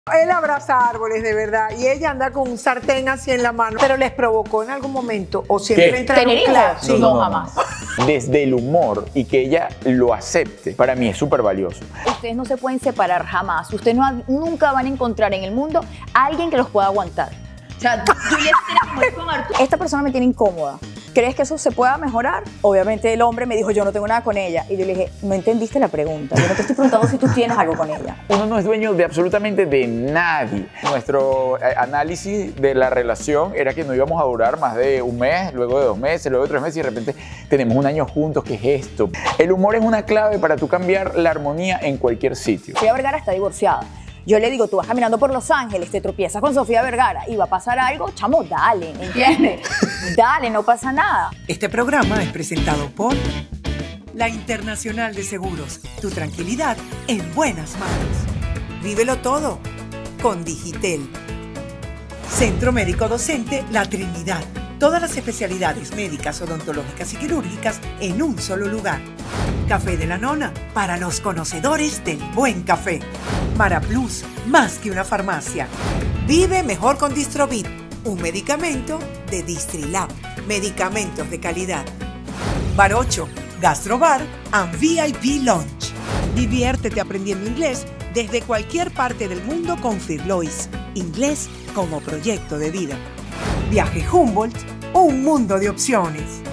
Él abraza árboles, de verdad, y ella anda con un sartén así en la mano. ¿Pero les provocó en algún momento? ¿O siempre entraron? ¿Tener hijos? Claro, sí. No, jamás. Desde el humor y que ella lo acepte, para mí es súper valioso. Ustedes no se pueden separar jamás. Ustedes nunca van a encontrar en el mundo a alguien que los pueda aguantar. O sea, Juliet tiene como es con Arturo. Esta persona me tiene incómoda. ¿Crees que eso se pueda mejorar? Obviamente el hombre me dijo, yo no tengo nada con ella. Y yo le dije, no entendiste la pregunta. Yo no te estoy preguntando si tú tienes algo con ella. Uno no es dueño de absolutamente de nadie. Nuestro análisis de la relación era que no íbamos a durar más de un mes, luego de 2 meses, luego de 3 meses y de repente tenemos un año juntos. ¿Qué es esto? El humor es una clave para tú cambiar la armonía en cualquier sitio. Sofía Vergara está divorciada. Yo le digo, tú vas caminando por Los Ángeles, te tropiezas con Sofía Vergara y va a pasar algo, chamo, dale, ¿me entiendes? Dale, no pasa nada. Este programa es presentado por la Internacional de Seguros. Tu tranquilidad en buenas manos. Vívelo todo con Digitel. Centro Médico Docente La Trinidad. Todas las especialidades médicas, odontológicas y quirúrgicas en un solo lugar. Café de la Nona, para los conocedores del buen café. Mara Plus, más que una farmacia. Vive mejor con Distrobit, un medicamento de Distrilab. Medicamentos de calidad. Bar 8, Gastrobar and VIP Lounge. Diviértete aprendiendo inglés desde cualquier parte del mundo con Firlois. Inglés como proyecto de vida. Viaje Humboldt, un mundo de opciones.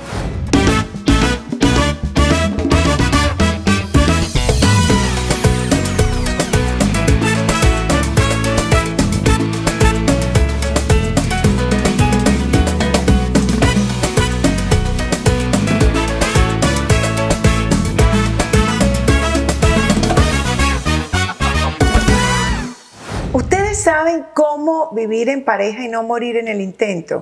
¿Ustedes saben cómo vivir en pareja y no morir en el intento?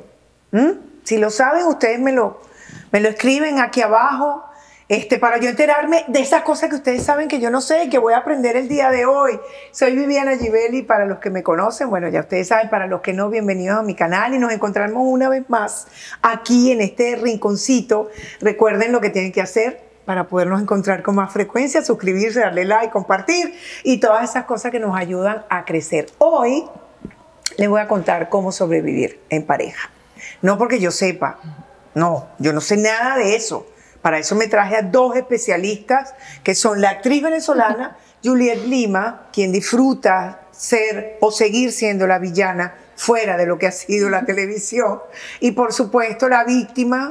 Si lo saben, ustedes me lo escriben aquí abajo para yo enterarme de esas cosas que ustedes saben que yo no sé y que voy a aprender el día de hoy. Soy Viviana Givelli, para los que me conocen, bueno, ya ustedes saben, para los que no, bienvenidos a mi canal y nos encontramos una vez más aquí en este rinconcito. Recuerden lo que tienen que hacer para podernos encontrar con más frecuencia, suscribirse, darle like, compartir y todas esas cosas que nos ayudan a crecer. Hoy les voy a contar cómo sobrevivir en pareja. No porque yo sepa, no, yo no sé nada de eso. Para eso me traje a 2 especialistas, que son la actriz venezolana Juliet Lima, quien disfruta ser o seguir siendo la villana fuera de lo que ha sido la televisión, y por supuesto la víctima,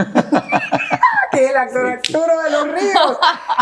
que es el actor Arturo de los Ríos.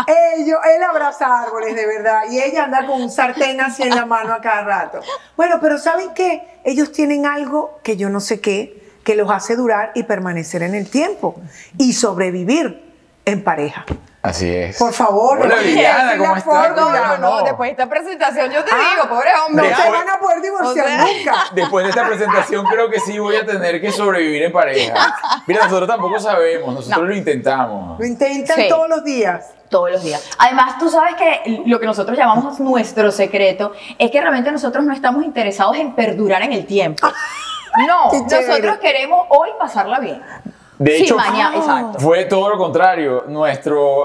Él abraza árboles, de verdad, y ella anda con un sartén así en la mano a cada rato. Bueno, pero ¿saben qué? Ellos tienen algo que yo no sé qué, que los hace durar y permanecer en el tiempo y sobrevivir en pareja. Así es. Por favor, hola Viviana, ¿cómo estás? No, después de esta presentación yo te digo, pobre hombre. No se van a poder divorciar nunca. Después de esta presentación creo que sí voy a tener que sobrevivir en pareja. Mira, nosotros tampoco sabemos, nosotros lo intentamos. Lo intentan Sí. todos los días. Todos los días. Además, tú sabes que lo que nosotros llamamos nuestro secreto es que realmente nosotros no estamos interesados en perdurar en el tiempo. No, Qué chévere. nosotros queremos hoy pasarla bien. De hecho, mañana, exacto. fue todo lo contrario. Nuestro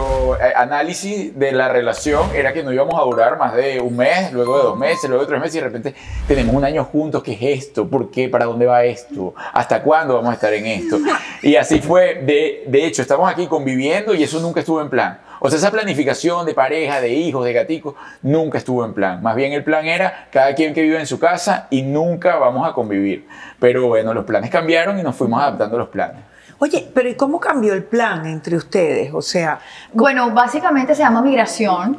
análisis de la relación era que no íbamos a durar más de un mes, luego de 2 meses, luego de 3 meses y de repente tenemos un año juntos. ¿Qué es esto? ¿Por qué? ¿Para dónde va esto? ¿Hasta cuándo vamos a estar en esto? Y así fue. De hecho, estamos aquí conviviendo y eso nunca estuvo en plan. O sea, esa planificación de pareja, de hijos, de gaticos, nunca estuvo en plan. Más bien el plan era cada quien que vive en su casa y nunca vamos a convivir. Pero bueno, los planes cambiaron y nos fuimos adaptando a los planes. Oye, pero ¿y cómo cambió el plan entre ustedes? O sea, Bueno, básicamente se llama migración.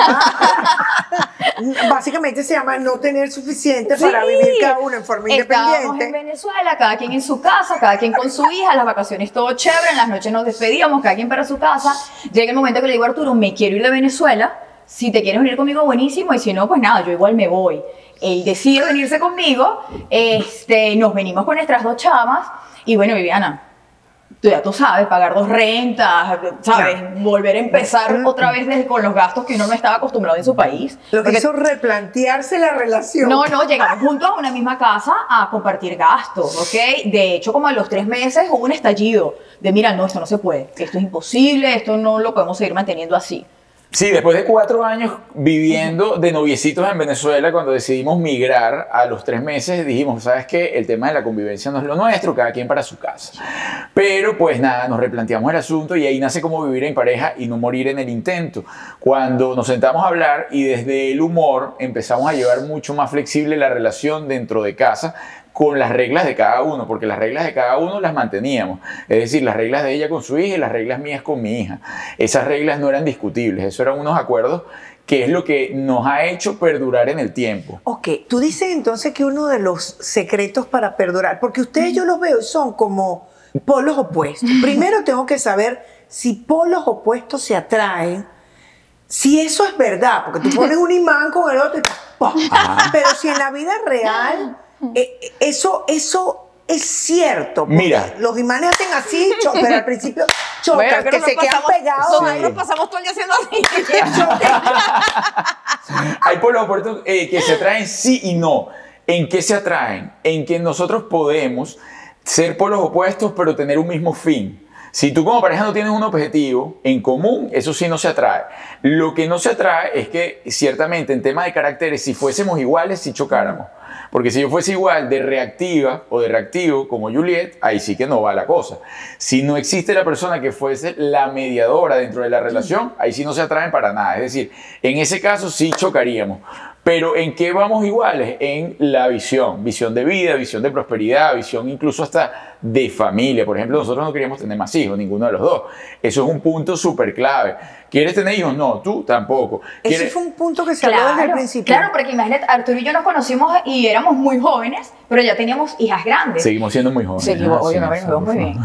básicamente se llama no tener suficiente Sí. para vivir cada uno en forma Estábamos en independiente. Venezuela, cada quien en su casa, cada quien con su hija, las vacaciones todo chévere, en las noches nos despedíamos, cada quien para su casa. Llega el momento que le digo a Arturo, me quiero ir de Venezuela, si te quieres venir conmigo, buenísimo, y si no, pues nada, yo igual me voy. Él decide venirse conmigo, nos venimos con nuestras 2 chamas, y bueno, Viviana, tú sabes, pagar 2 rentas, ¿sabes? Claro. Volver a empezar otra vez con los gastos que uno no estaba acostumbrado en su país. Lo que Porque- hizo replantearse la relación. No, llegamos juntos a una misma casa a compartir gastos, ¿ok? De hecho, como a los 3 meses hubo un estallido de, mira, no, esto no se puede, esto es imposible, esto no lo podemos seguir manteniendo así. Sí, después de 4 años viviendo de noviecitos en Venezuela, cuando decidimos migrar a los 3 meses, dijimos, ¿sabes qué? El tema de la convivencia no es lo nuestro, cada quien para su casa. Pero pues nada, nos replanteamos el asunto y ahí nace cómo vivir en pareja y no morir en el intento. Cuando nos sentamos a hablar y desde el humor empezamos a llevar mucho más flexible la relación dentro de casa, con las reglas de cada uno, porque las reglas de cada uno las manteníamos. Es decir, las reglas de ella con su hija y las reglas mías con mi hija. Esas reglas no eran discutibles, eso eran unos acuerdos que es lo que nos ha hecho perdurar en el tiempo. Ok, tú dices entonces que uno de los secretos para perdurar, porque ustedes yo los veo, son como polos opuestos. Primero tengo que saber si polos opuestos se atraen, si eso es verdad, porque tú pones un imán con el otro y ¡pum! Pero si en la vida real... eso es cierto. Mira, los imanes hacen así, pero al principio chocan, que se quedan pegados. Ahí nos pasamos todo el día haciendo así. Hay polos opuestos que se atraen sí y no. ¿En qué se atraen? En que nosotros podemos ser polos opuestos, pero tener un mismo fin. Si tú como pareja no tienes un objetivo en común, eso sí no se atrae. Lo que no se atrae es que ciertamente en temas de caracteres, si fuésemos iguales, si chocáramos. Porque si yo fuese igual de reactiva o de reactivo como Juliet, ahí sí que no va la cosa. Si no existe la persona que fuese la mediadora dentro de la relación, ahí sí no se atraen para nada. Es decir, en ese caso sí chocaríamos. Pero ¿en qué vamos iguales? En la visión de vida, visión de prosperidad, visión incluso hasta de familia. Por ejemplo, nosotros no queríamos tener más hijos, ninguno de los dos. Eso es un punto súper clave. ¿Quieres tener hijos? No, tú tampoco. Ese fue un punto que se habló desde el principio. Claro, porque imagínate, Arturo y yo nos conocimos y éramos muy jóvenes, pero ya teníamos hijas grandes. Seguimos siendo muy jóvenes. Seguimos, oye, nos vemos muy bien.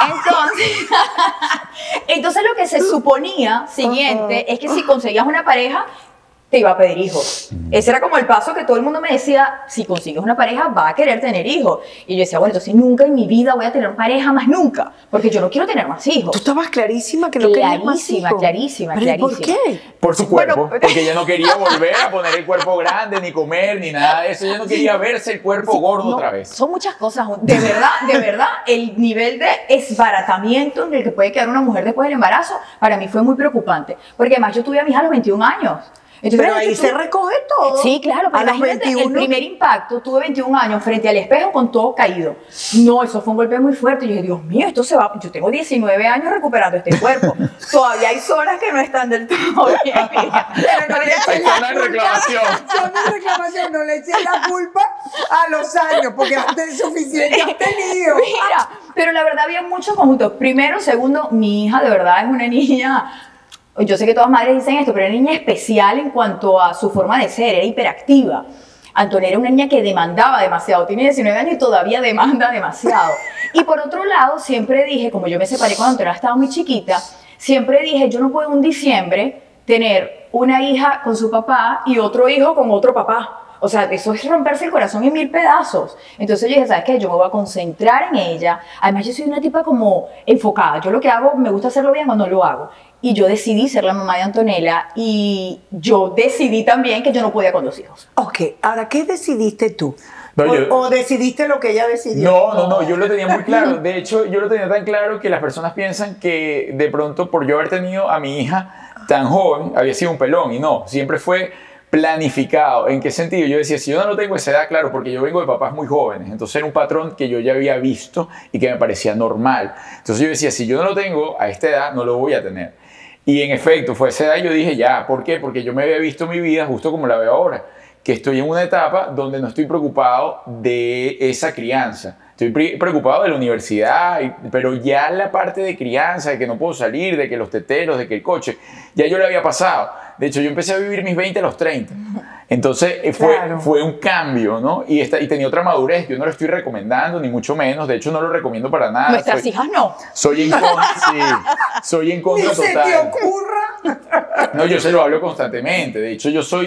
Entonces lo que se suponía siguiente es que si conseguías una pareja, te iba a pedir hijos. Ese era como el paso que todo el mundo me decía, si consigues una pareja, va a querer tener hijos. Y yo decía, bueno, entonces nunca en mi vida voy a tener pareja más nunca, porque yo no quiero tener más hijos. Tú estabas clarísima que no querías más hijos. Clarísima. ¿Por qué? Por su cuerpo, porque ella no quería volver a poner el cuerpo grande, ni comer, ni nada de eso. Ella no quería verse el cuerpo gordo otra vez. Son muchas cosas. De verdad, el nivel de esbaratamiento en el que puede quedar una mujer después del embarazo, para mí fue muy preocupante. Porque además yo tuve a mi hija a los 21 años. Entonces, pero ahí se recoge todo. Sí, claro, pero a los imagínate, 21. el primer impacto, tuve 21 años frente al espejo con todo caído. No, eso fue un golpe muy fuerte. Yo dije, Dios mío, esto se va. Yo tengo 19 años recuperando este cuerpo. Todavía hay zonas que no están del todo bien. Pero no le echen Zona de reclamación. Zona de reclamación, no le echen la culpa a los años, porque antes suficiente has tenido. Mira, pero la verdad había muchos conjuntos. Primero, segundo, mi hija de verdad es una niña. Yo sé que todas madres dicen esto, pero era una niña especial en cuanto a su forma de ser, era hiperactiva. Antonella era una niña que demandaba demasiado, tiene 19 años y todavía demanda demasiado. Y por otro lado, siempre dije, como yo me separé cuando Antonella estaba muy chiquita, siempre dije, yo no puedo en diciembre tener una hija con su papá y otro hijo con otro papá. O sea, eso es romperse el corazón en 1000 pedazos. Entonces yo dije, ¿sabes qué? Yo me voy a concentrar en ella. Además, yo soy una tipa como enfocada. Yo lo que hago, me gusta hacerlo bien cuando lo hago. Y yo decidí ser la mamá de Antonella y yo decidí también que yo no podía con 2 hijos. Ok, ahora, ¿qué decidiste tú? No, ¿O decidiste lo que ella decidió? No, yo lo tenía muy claro. De hecho, yo lo tenía tan claro que las personas piensan que de pronto por yo haber tenido a mi hija tan joven, había sido un pelón. Y no, siempre fue planificado. ¿En qué sentido? Yo decía, si yo no lo tengo a esa edad, claro, porque yo vengo de papás muy jóvenes, entonces era un patrón que yo ya había visto y que me parecía normal. Entonces yo decía, si yo no lo tengo a esta edad, no lo voy a tener. Y en efecto, fue a esa edad yo dije, ya, ¿por qué? Porque yo me había visto mi vida justo como la veo ahora, que estoy en una etapa donde no estoy preocupado de esa crianza. Estoy preocupado de la universidad, pero ya la parte de crianza, de que no puedo salir, de que los teteros, de que el coche, ya yo le había pasado. De hecho, yo empecé a vivir mis 20 a los 30. Entonces fue un cambio, ¿no? Y tenía otra madurez. Yo no lo estoy recomendando, ni mucho menos. De hecho, no lo recomiendo para nada. Nuestras hijas no. Soy en contra, sí. Soy en contra total. Ni se te ocurra. No, yo se lo hablo constantemente. De hecho, yo soy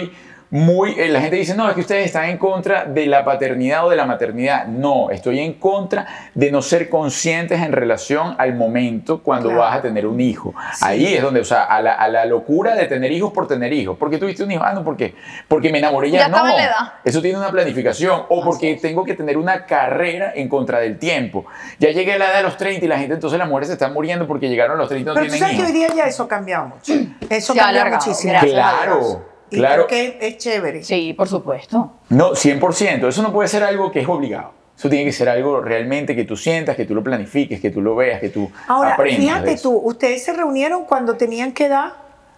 la gente dice, no, es que ustedes están en contra de la paternidad o de la maternidad. No, estoy en contra de no ser conscientes en relación al momento cuando vas a tener un hijo. Sí. Ahí es donde, o sea, a la locura de tener hijos por tener hijos. ¿Por qué tuviste un hijo? Ah, no, ¿por qué? Porque me enamoré ya. No, eso tiene una planificación. O porque tengo que tener una carrera en contra del tiempo. Ya llegué a la edad de los 30 y la gente, entonces las mujeres se están muriendo porque llegaron a los 30 y no tienen hijos. Pero tú sabes que hoy día ya eso ha cambiado mucho. Eso cambia muchísimo. Claro. Y creo que es chévere. Sí, por supuesto. No, 100%. Eso no puede ser algo que es obligado. Eso tiene que ser algo realmente que tú sientas, que tú lo planifiques, que tú lo veas, que tú aprendas. Ahora, fíjate tú, ¿ustedes se reunieron cuando tenían qué edad?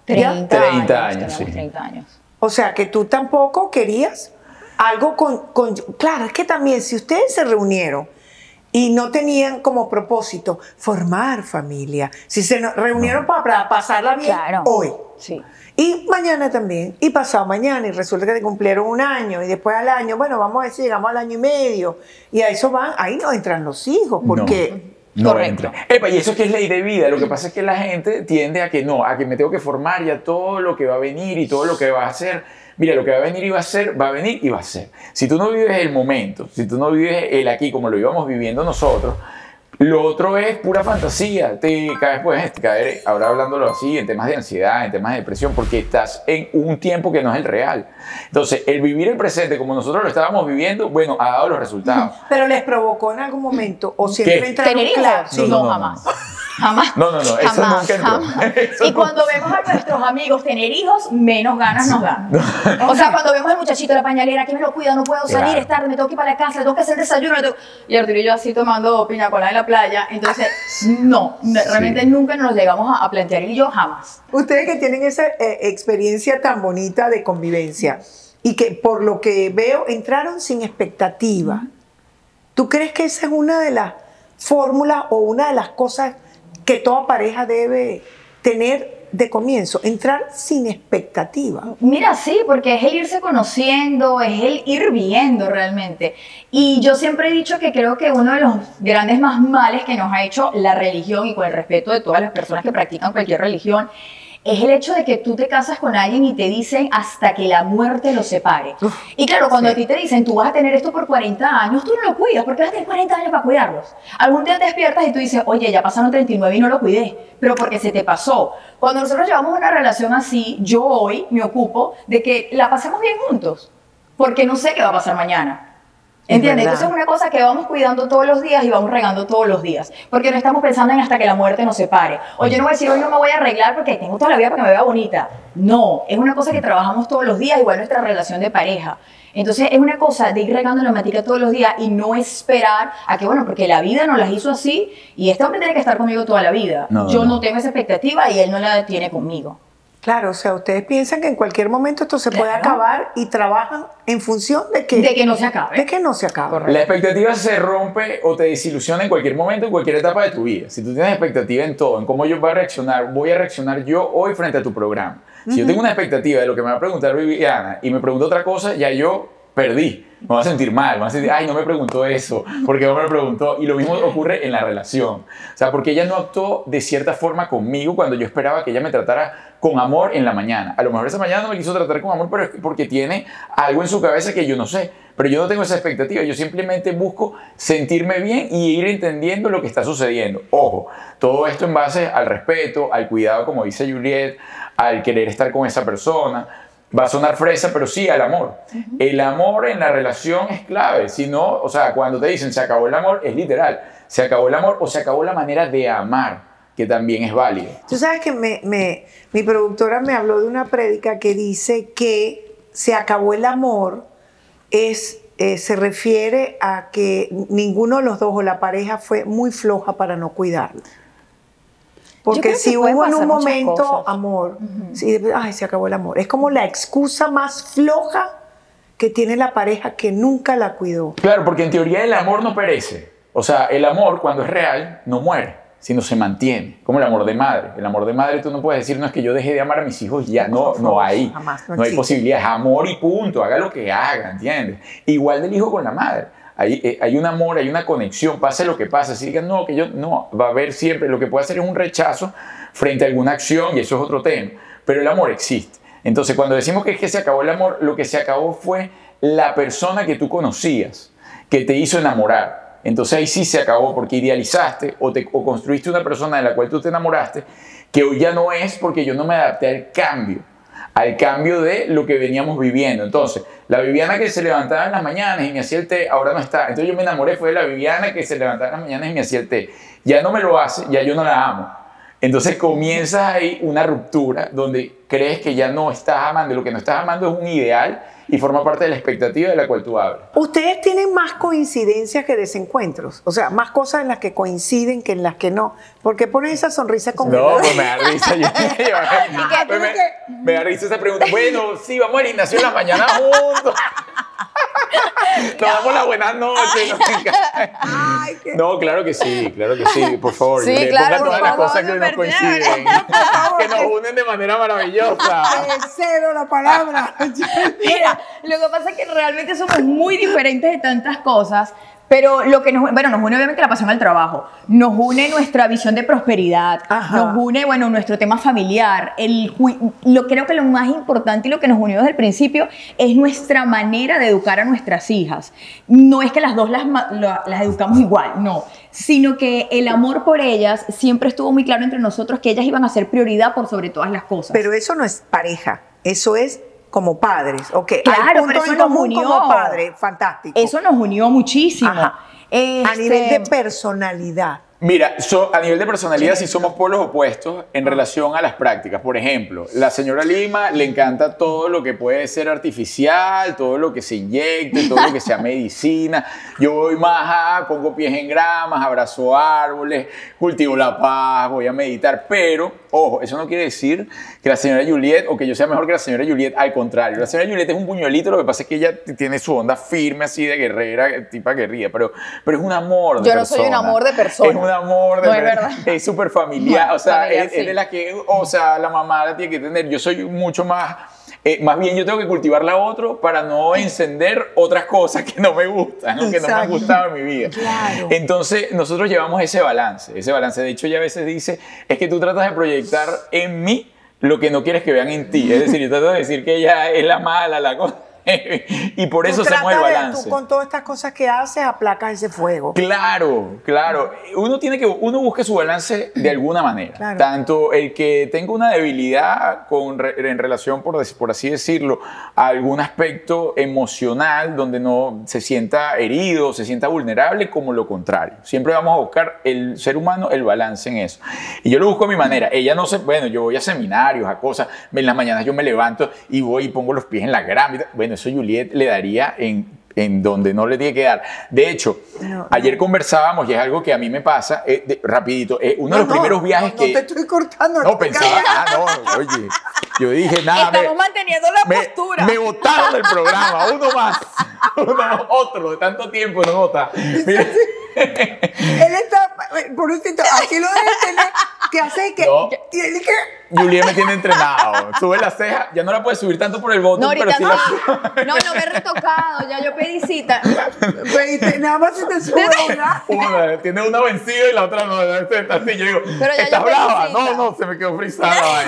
30 años, sí. 30 años. O sea, que tú tampoco querías algo con... Claro, es que también si ustedes se reunieron y no tenían como propósito formar familia, si se reunieron para pasarla bien hoy. Sí. Y mañana también, y pasado mañana, y resulta que te cumplieron un año, y después al año, bueno, vamos a ver si llegamos al año y medio, y a eso van, ahí no entran los hijos, porque... No entra. Epa, y eso es que es ley de vida. Lo que pasa es que la gente tiende a que no, a que me tengo que formar ya todo lo que va a venir y todo lo que va a hacer. Mira, lo que va a venir y va a ser, va a venir y va a ser. Si tú no vives el momento, si tú no vives el aquí como lo íbamos viviendo nosotros, lo otro es pura fantasía. Puedes caer, ahora hablándolo así, en temas de ansiedad, en temas de depresión, porque estás en un tiempo que no es el real. Entonces, el vivir el presente como nosotros lo estábamos viviendo, bueno, ha dado los resultados. ¿Pero les provocó en algún momento? ¿O siempre entraron? ¿Tener hijos? Sí. No, jamás. Jamás. No, eso jamás, nunca entró. Eso y cuando vemos a nuestros amigos tener hijos, menos ganas nos dan. O sea, cuando vemos al muchachito de la pañalera, que me lo cuida, no puedo salir, es tarde, me tengo que ir para la casa, tengo que hacer desayuno. Y Arturo y yo así tomando piña colada en la playa. Entonces, no, realmente nunca nos llegamos a plantear, y yo jamás. Ustedes que tienen esa experiencia tan bonita de convivencia y que por lo que veo entraron sin expectativa, ¿tú crees que esa es una de las fórmulas o una de las cosas que toda pareja debe tener de comienzo, entrar sin expectativa? Mira, sí, porque es el irse conociendo, es el ir viendo realmente. Y yo siempre he dicho que creo que uno de los grandes más males que nos ha hecho la religión, y con el respeto de todas las personas que practican cualquier religión, es el hecho de que tú te casas con alguien y te dicen hasta que la muerte los separe. Y claro, cuando a ti te dicen, tú vas a tener esto por 40 años, tú no lo cuidas, porque vas a tener 40 años para cuidarlos. Algún día te despiertas y tú dices, oye, ya pasaron 39 y no lo cuidé, pero porque se te pasó. Cuando nosotros llevamos una relación así, yo hoy me ocupo de que la pasemos bien juntos, porque no sé qué va a pasar mañana. ¿Entiendes? Entonces es una cosa que vamos cuidando todos los días y vamos regando todos los días. Porque no estamos pensando en hasta que la muerte nos separe. O yo no voy a decir, hoy no me voy a arreglar porque tengo toda la vida para que me vea bonita. No, es una cosa que trabajamos todos los días, igual nuestra relación de pareja. Entonces es una cosa de ir regando la matica todos los días y no esperar a que, bueno, porque la vida nos las hizo así y este hombre tiene que estar conmigo toda la vida. Yo no tengo esa expectativa y él no la tiene conmigo. Claro, o sea, ustedes piensan que en cualquier momento esto se puede acabar y trabajan en función de que no se acabe. De que no se acabe. Correcto. La expectativa se rompe o te desilusiona en cualquier momento, en cualquier etapa de tu vida. Si tú tienes expectativa en todo, en cómo yo voy a reaccionar yo hoy frente a tu programa. Si yo tengo una expectativa de lo que me va a preguntar Viviana y me pregunta otra cosa, ya yo perdí. Me voy a sentir mal, me voy a sentir, ay, no me preguntó eso, porque no me lo preguntó. Y lo mismo ocurre en la relación. O sea, porque ella no actuó de cierta forma conmigo cuando yo esperaba que ella me tratara con amor en la mañana. A lo mejor esa mañana no me quiso tratar con amor, pero es porque tiene algo en su cabeza que yo no sé. Pero yo no tengo esa expectativa. Yo simplemente busco sentirme bien y ir entendiendo lo que está sucediendo. Ojo, todo esto en base al respeto, al cuidado, como dice Juliet, al querer estar con esa persona. Va a sonar fresa, pero sí al amor. El amor en la relación es clave. Si no, o sea, cuando te dicen se acabó el amor, es literal. Se acabó el amor o se acabó la manera de amar, que también es válido. Tú sabes que mi productora me habló de una prédica que dice que se acabó el amor, se refiere a que ninguno de los dos o la pareja fue muy floja para no cuidarlo. Porque si hubo en un momento amor, ay, se acabó el amor. Es como la excusa más floja que tiene la pareja que nunca la cuidó. Claro, porque en teoría el amor no perece. O sea, el amor cuando es real no muere, sino se mantiene. Como el amor de madre. El amor de madre tú no puedes decir, no es que yo dejé de amar a mis hijos ya. No hay. Jamás, no hay posibilidad. Es amor y punto. Haga lo que haga, ¿entiendes? Igual del hijo con la madre. Hay un amor, hay una conexión, pase lo que pase. Si digan, no, que yo no, va a haber siempre. Lo que puede hacer es un rechazo frente a alguna acción y eso es otro tema. Pero el amor existe. Entonces, cuando decimos que es que se acabó el amor, lo que se acabó fue la persona que tú conocías, que te hizo enamorar. Entonces ahí sí se acabó porque idealizaste o construiste una persona de la cual tú te enamoraste que hoy ya no es porque yo no me adapté al cambio de lo que veníamos viviendo. Entonces, la Viviana que se levantaba en las mañanas y me hacía el té, ahora no está. Entonces yo me enamoré, fue de la Viviana que se levantaba en las mañanas y me hacía el té. Ya no me lo hace, ya yo no la amo. Entonces comienza ahí una ruptura donde crees que ya no estás amando. Lo que no estás amando es un ideal y forma parte de la expectativa de la cual tú hablas. Ustedes tienen más coincidencias que desencuentos, o sea, más cosas en las que coinciden que en las que no. Porque ponen esa sonrisa con No, pues me da risa. Me da risa esa pregunta. Bueno, sí, vamos al gimnasio en las mañanas juntos. Nos damos la buenas noches. No, claro que sí, por favor. Sí, le claro, ponga todas por las favor, cosas que nos súper coinciden, que nos unen de manera maravillosa. Cero la palabra. Mira, lo que pasa es que realmente somos muy diferentes de tantas cosas, pero lo que nos une obviamente la pasión al trabajo, nos une nuestra visión de prosperidad, Ajá. nos une, nuestro tema familiar, creo que lo más importante y lo que nos unió desde el principio es nuestra manera de educar a nuestras hijas. No es que las dos las educamos igual, no, sino que el amor por ellas siempre estuvo muy claro entre nosotros que ellas iban a ser prioridad por sobre todas las cosas. Pero eso no es pareja, eso es como padres, ok. Claro, pero eso nos unió. Como padre, fantástico. Eso nos unió muchísimo. A nivel de personalidad. Mira, a nivel de personalidad sí somos polos opuestos en relación a las prácticas. Por ejemplo, la señora Lima le encanta todo lo que puede ser artificial, todo lo que se inyecte, todo lo que sea medicina. Yo voy más pongo pies en gramas, abrazo árboles, cultivo la paz, voy a meditar. Pero, ojo, eso no quiere decir que la señora Juliet o que yo sea mejor que la señora Juliet. Al contrario, la señora Juliet es un puñuelito, lo que pasa es que ella tiene su onda firme así de guerrera, tipo guerrilla, pero es un amor de Yo no persona. soy un amor de persona. Es un amor de No es verdad. Es súper familiar, No, o sea, familiar, es sí. de la que, o sea, la mamá la tiene que tener. Yo soy mucho más bien yo tengo que cultivar la otra para no encender otras cosas que no me gustan, ¿no? Que no me han gustado en mi vida. Claro. Entonces, nosotros llevamos ese balance. De hecho, ella a veces dice, es que tú tratas de proyectar en mí lo que no quieres que vean en ti. Es decir, yo trato de decir que ella es la mala, la cosa. Y por eso hacemos el balance. Tú con todas estas cosas que haces aplacas ese fuego. Claro. Uno busca su balance de alguna manera. Claro. Tanto el que tenga una debilidad en relación, por así decirlo, a algún aspecto emocional donde no se sienta herido, se sienta vulnerable, como lo contrario. Siempre vamos a buscar el ser humano el balance en eso. Y yo lo busco a mi manera. Ella no se, yo voy a seminarios, a cosas. En las mañanas yo me levanto y voy y pongo los pies en la grama. Bueno, eso Juliet le daría en donde no le tiene que dar. De hecho, ayer conversábamos, y es algo que a mí me pasa, rapidito, uno de los primeros viajes que... No te estoy cortando. No, pensaba, oye, yo dije, nada. Estamos manteniendo la postura. Me botaron del programa, otro, de tanto tiempo no vota. Mira. Él está, por un sitio, aquí lo debe tener, que hace que... No. Y él dice... Juliet me tiene entrenado. Sube la ceja, ya no la puedes subir tanto por el botón, No, pero ahorita sí la no me he retocado, ya yo pedí cita. Nada más se te sube una. Una, tiene una vencida y la otra no. Está así, yo digo, Pero ya ¿estás yo pedí brava? cita. No, se me quedó frisada.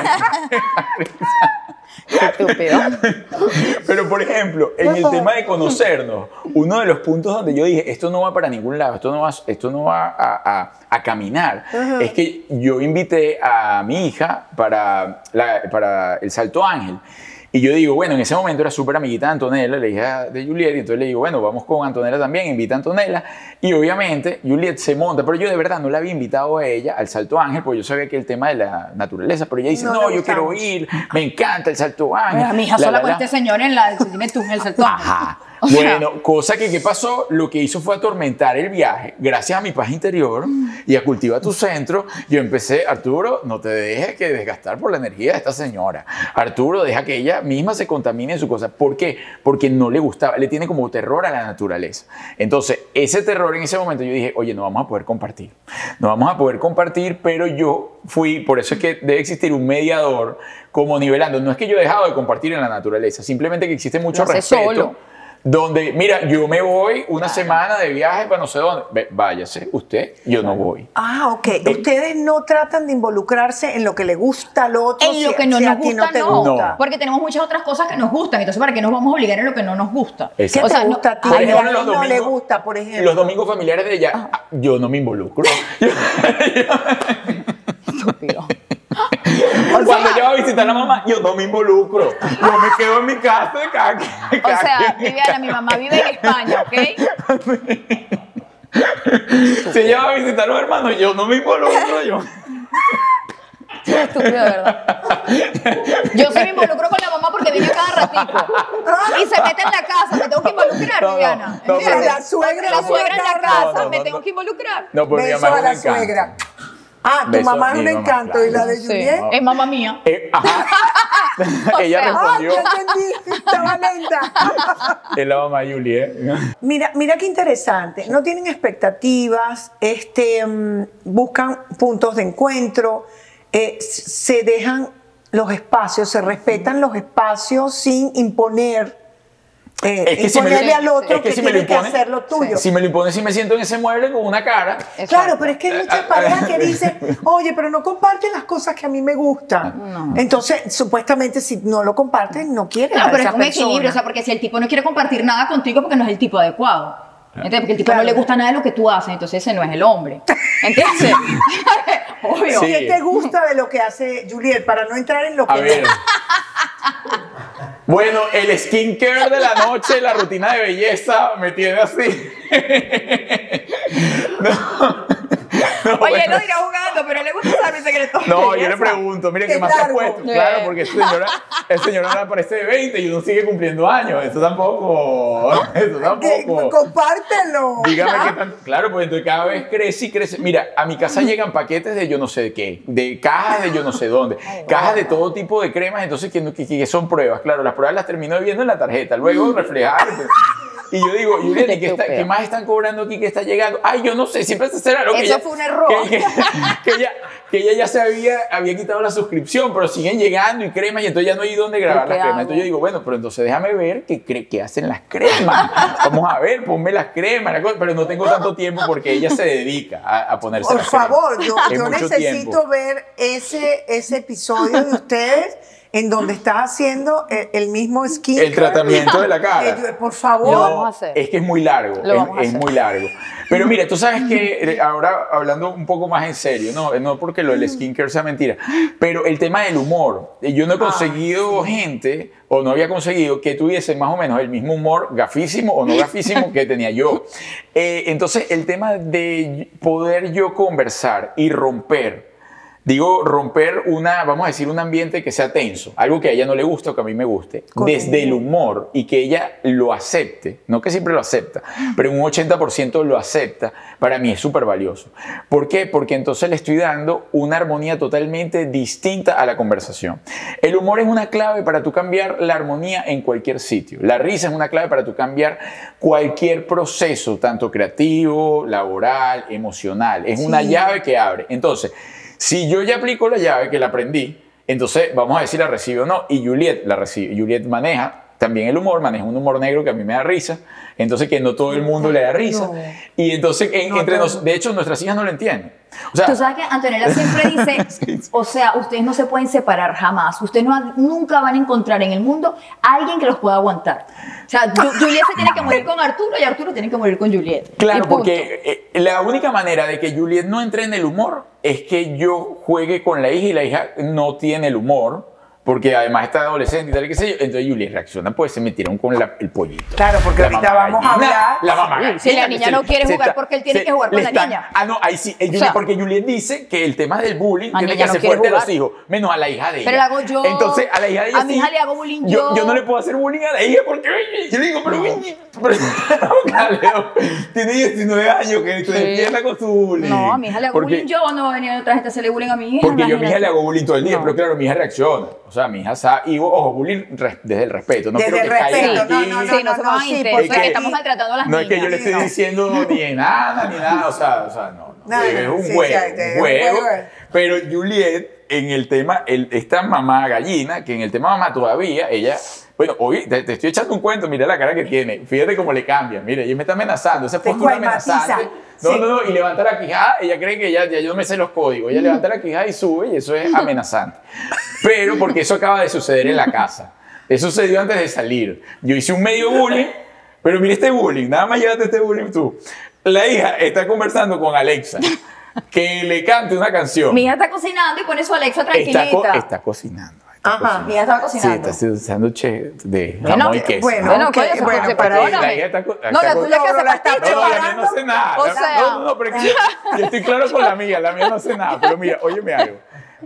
Qué estúpido. Pero, por ejemplo, en el tema de conocernos, uno de los puntos donde yo dije, esto no va para ningún lado, esto no va a caminar, es que yo invité a mi hija para el Salto Ángel. Y yo digo, bueno, en ese momento era súper amiguita de Antonella, la hija de Juliet, y entonces le digo, bueno, vamos con Antonella también, invita a Antonella. Y obviamente Juliet se monta, pero yo de verdad no la había invitado a ella al Salto Ángel, porque yo sabía que el tema de la naturaleza, pero ella dice, no, yo quiero ir, me encanta el Salto Ángel. A mi hija sola con este señor dime tú en el Salto Ángel. Ajá. O sea, Bueno, cosa que ¿qué pasó? Lo que hizo fue atormentar el viaje. Gracias a mi paz interior y a Cultiva tu Centro, yo empecé, Arturo, no te dejes que desgastar por la energía de esta señora. Arturo, deja que ella misma se contamine en su cosa. ¿Por qué? Porque no le gustaba, le tiene como terror a la naturaleza. Entonces, ese terror en ese momento yo dije, oye, no vamos a poder compartir. No vamos a poder compartir, pero yo fui, por eso es que debe existir un mediador como nivelando. No es que yo he dejado de compartir en la naturaleza, simplemente que existe mucho Lo hace respeto. solo. donde, mira, yo me voy una semana de viaje para no sé dónde. Váyase, usted, yo no voy. Ah, ok. Ustedes no tratan de involucrarse en lo que le gusta al otro. En lo que no si nos a ti gusta, no te no. gusta. Porque tenemos muchas otras cosas que nos gustan. Entonces, ¿para qué nos vamos a obligar en lo que no nos gusta? ¿Qué Exacto. te gusta a ti? Por Ay, ejemplo, a los mí no le domingos- gusta, por ejemplo. Los domingos familiares de ella, yo no me involucro. Estúpido. Cuando ella va a visitar a la mamá, yo no me involucro. Yo me quedo en mi casa de cada O sea, Viviana, mi mamá vive en España, ¿ok? Si ella va a visitar a los hermanos, yo no me involucro. Yo. Estúpido, de verdad. Yo sí me involucro con la mamá porque viene cada ratico. Y se mete en la casa, me tengo que involucrar, No, no, Viviana. no, Mira, pero- la suegra, Porque la suegra en la casa, No, no, me no, tengo no. que involucrar. No, porque mi Beso mamá a es la un encanto. suegra. Ah, tu Beso mamá a es un mi mamá, encanto. claro. ¿Y la de Sí. Juliet? Es mamá mía. Ajá. Ella sea, Ah, respondió. ya entendí. Estaba lenta. Es la mamá de Juliet. Mira qué interesante. No tienen expectativas, buscan puntos de encuentro, se dejan los espacios, se respetan los espacios sin imponer, Es que si me lo- imponerle al otro es que que si me lo tiene que impone- hacer lo tuyo. Si me lo impones, si me siento en ese mueble con una cara. Claro, pero es que hay muchas parejas que dicen, oye, pero no comparten las cosas que a mí me gustan. Entonces, supuestamente, si no lo comparten, no quieres No, a pero esa es un persona. equilibrio, o sea, porque si el tipo no quiere compartir nada contigo porque no es el tipo adecuado. ¿Entiendes? Porque el tipo Claro. no le gusta nada de lo que tú haces, entonces ese no es el hombre. ¿Entiendes? Obvio. Sí. ¿Qué te gusta de lo que hace Juliet? Para no entrar en lo que A ver. no. Bueno, el skincare de la noche, la rutina de belleza me tiene así. No, Oye, bueno. él lo dirá jugando, pero a él le gusta saber mi secreto. No, yo le pregunto, mire, ¿qué Qué más te has largo. puesto? Claro, porque el señor ahora parece de 20 y uno sigue cumpliendo años. Eso tampoco. Eso tampoco. Compártelo. Dígame qué tan. Claro, pues entonces cada vez crece y crece. Mira, a mi casa llegan paquetes de yo no sé de qué, de cajas de yo no sé dónde, cajas de todo tipo de cremas, entonces que son pruebas. Claro, las pruebas las termino viendo en la tarjeta, luego reflejar. Y yo digo, Juliet, ¿qué más están cobrando aquí que está llegando? Ay, yo no sé, siempre será lo que Eso ella- fue un error. que ella ya se había quitado la suscripción, pero siguen llegando y cremas y entonces ya no hay dónde grabar ¿Qué las cremas. hago? Entonces yo digo, bueno, pero entonces déjame ver qué hacen las cremas. Vamos a ver, ponme las cremas, pero no tengo tanto tiempo porque ella se dedica a ponerse Por las cremas. favor, Es yo mucho necesito tiempo. ver ese episodio de ustedes en donde estás haciendo el mismo skin. El tratamiento de la cara. Por favor. Lo vamos a hacer. Es que es muy largo, Lo vamos a es hacer. muy largo. Pero mira, tú sabes que ahora hablando un poco más en serio, no porque lo del skincare sea mentira, pero el tema del humor. Yo no he conseguido gente, o no había conseguido, que tuviese más o menos el mismo humor, gafísimo o no gafísimo, que tenía yo. Entonces, el tema de poder yo conversar y romper. Digo, romper vamos a decir, un ambiente que sea tenso, algo que a ella no le gusta o que a mí me guste, desde el humor y que ella lo acepte, no que siempre lo acepta, pero un 80% lo acepta, para mí es súper valioso. ¿Por qué? Porque entonces le estoy dando una armonía totalmente distinta a la conversación. El humor es una clave para tú cambiar la armonía en cualquier sitio. La risa es una clave para tú cambiar cualquier proceso, tanto creativo, laboral, emocional. Es una llave que abre. Entonces, si yo ya aplico la llave, que la aprendí, entonces vamos a ver si la recibe o no. Y Juliet la recibe. Juliet maneja también el humor, maneja un humor negro que a mí me da risa. Entonces que no todo el mundo le da risa. No. Y entonces, de hecho, nuestras hijas no lo entienden. O sea, Tú sabes que Antonella siempre dice, o sea, ustedes no se pueden separar jamás. Ustedes nunca van a encontrar en el mundo a alguien que los pueda aguantar. O sea, Juliet se tiene que morir con Arturo y Arturo tiene que morir con Juliet. Y claro, punto. porque la única manera de que Juliet no entre en el humor es que yo juegue con la hija y la hija no tiene el humor. Porque además está adolescente y tal, qué sé yo. Entonces Juliet reacciona, pues se metieron con el pollito. Claro, porque La ahorita mamá vamos a gallina, hablar. La mamá gallina, Si la niña que no quiere jugar porque él tiene que jugar con le la están- niña. Ah, no, ahí sí. O sea, porque Juliet dice que el tema del bullying la tiene niña que no ser quiere fuerte a los jugar. hijos, menos a la hija de ella. Pero la hago yo. Entonces, a la hija de ella A mi sí, hija le hago bullying yo. Yo no le puedo hacer bullying a la hija porque yo le digo, pero Leo, tiene 19 años que se despierta con su bullying. No, a mi hija le hago Porque- bullying yo, no venía otra gente a hacerle bullying a mi hija. Porque yo a mi hija imagínate. le hago bullying todo el día, No. pero claro, mi hija reacciona. O sea, mi hija sabe. Y ojo, bullying desde el respeto. No Desde quiero el que caiga respeto, aquí. no, Sí, no se pongan sí, intensos, porque- que estamos maltratando a las No niñas. es que yo le esté no. diciendo ni nada, o sea, no. Nada, Es un sí, juego, sí, un juego. Pero Juliet en el tema, esta mamá gallina, que en el tema mamá todavía, ella, bueno, hoy te estoy echando un cuento, mira la cara que tiene, fíjate cómo le cambia, mira, ella me está amenazando, esa postura amenazante. No, y levanta la quijada, ella cree que ya yo me sé los códigos, ella levanta la quijada y sube, y eso es amenazante. Pero porque eso acaba de suceder en la casa, eso sucedió antes de salir. Yo hice un medio bullying, pero mira este bullying, nada más llévate este bullying tú. La hija está conversando con Alexa, que le cante una canción. Mi hija está cocinando y pone su Alexa tranquilita. Está cocinando. Ajá, mi hija estaba cocinando. Sí, está haciendo de jamón y queso. Bueno, perdóname. No, la tuya que se pasticho. No, la mía no sé nada. O sea, No, pero yo estoy claro con la mía no sé nada. Pero mira, óyeme algo.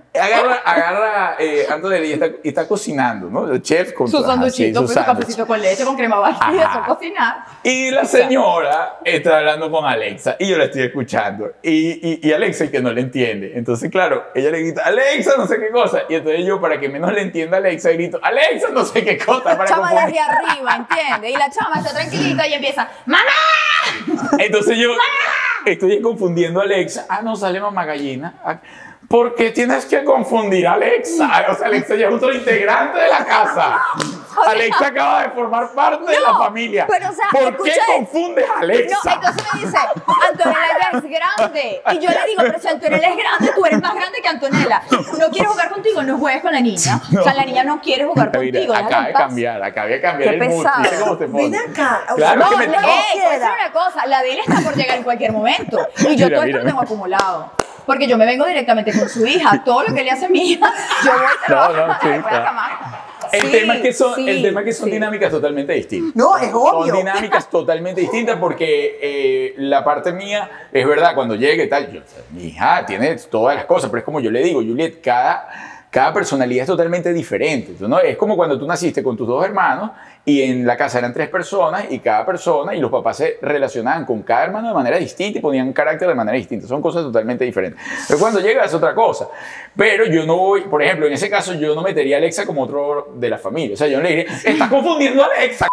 Agarra Antonella y está cocinando, ¿no? El chef con su sanduchito, su cafecito con leche, con crema batida, eso cocinar. Y la señora está hablando con Alexa y yo la estoy escuchando. Y Alexa que no le entiende. Entonces, claro, ella le grita, Alexa, no sé qué cosa. Y entonces yo, para que menos le entienda a Alexa, grito, Alexa, no sé qué cosa. La chama desde arriba, ¿entiendes? Y la chama está tranquilita y empieza, ¡mamá! Entonces yo estoy confundiendo a Alexa. No sale mamá gallina. ¿Por qué tienes que confundir a Alexa? O sea, Alexa ya es otro integrante de la casa. Alexa acaba de formar parte de la familia. Pero, o sea, ¿por qué confundes a Alexa? No, entonces me dice, Antonella ya es grande. Y yo le digo, pero si Antonella es grande, tú eres más grande que Antonella. No quieres jugar contigo, no juegues con la niña. No. O sea, la niña no quiere jugar contigo. Acaba de cambiar el mood. Mira cómo te pones. Ven acá. Claro no, que me voy a decir una cosa, la de él está por llegar en cualquier momento. Y yo todo esto lo tengo acumulado. Porque yo me vengo directamente con su hija. Todo lo que le hace a mi hija, yo voy a trabajar. El tema es que son dinámicas totalmente distintas. No, es obvio. Son dinámicas totalmente distintas porque la parte mía, es verdad, cuando llegue y tal, mi hija tiene todas las cosas, pero es como yo le digo, Juliet, cada personalidad es totalmente diferente, ¿no? Es como cuando tú naciste con tus dos hermanos y en la casa eran 3 personas y cada persona y los papás se relacionaban con cada hermano de manera distinta y ponían carácter de manera distinta. Son cosas totalmente diferentes. Pero cuando llega es otra cosa. Pero yo no voy, por ejemplo, en ese caso yo no metería a Alexa como otro de la familia. O sea, yo no le diría, estás confundiendo a Alexa.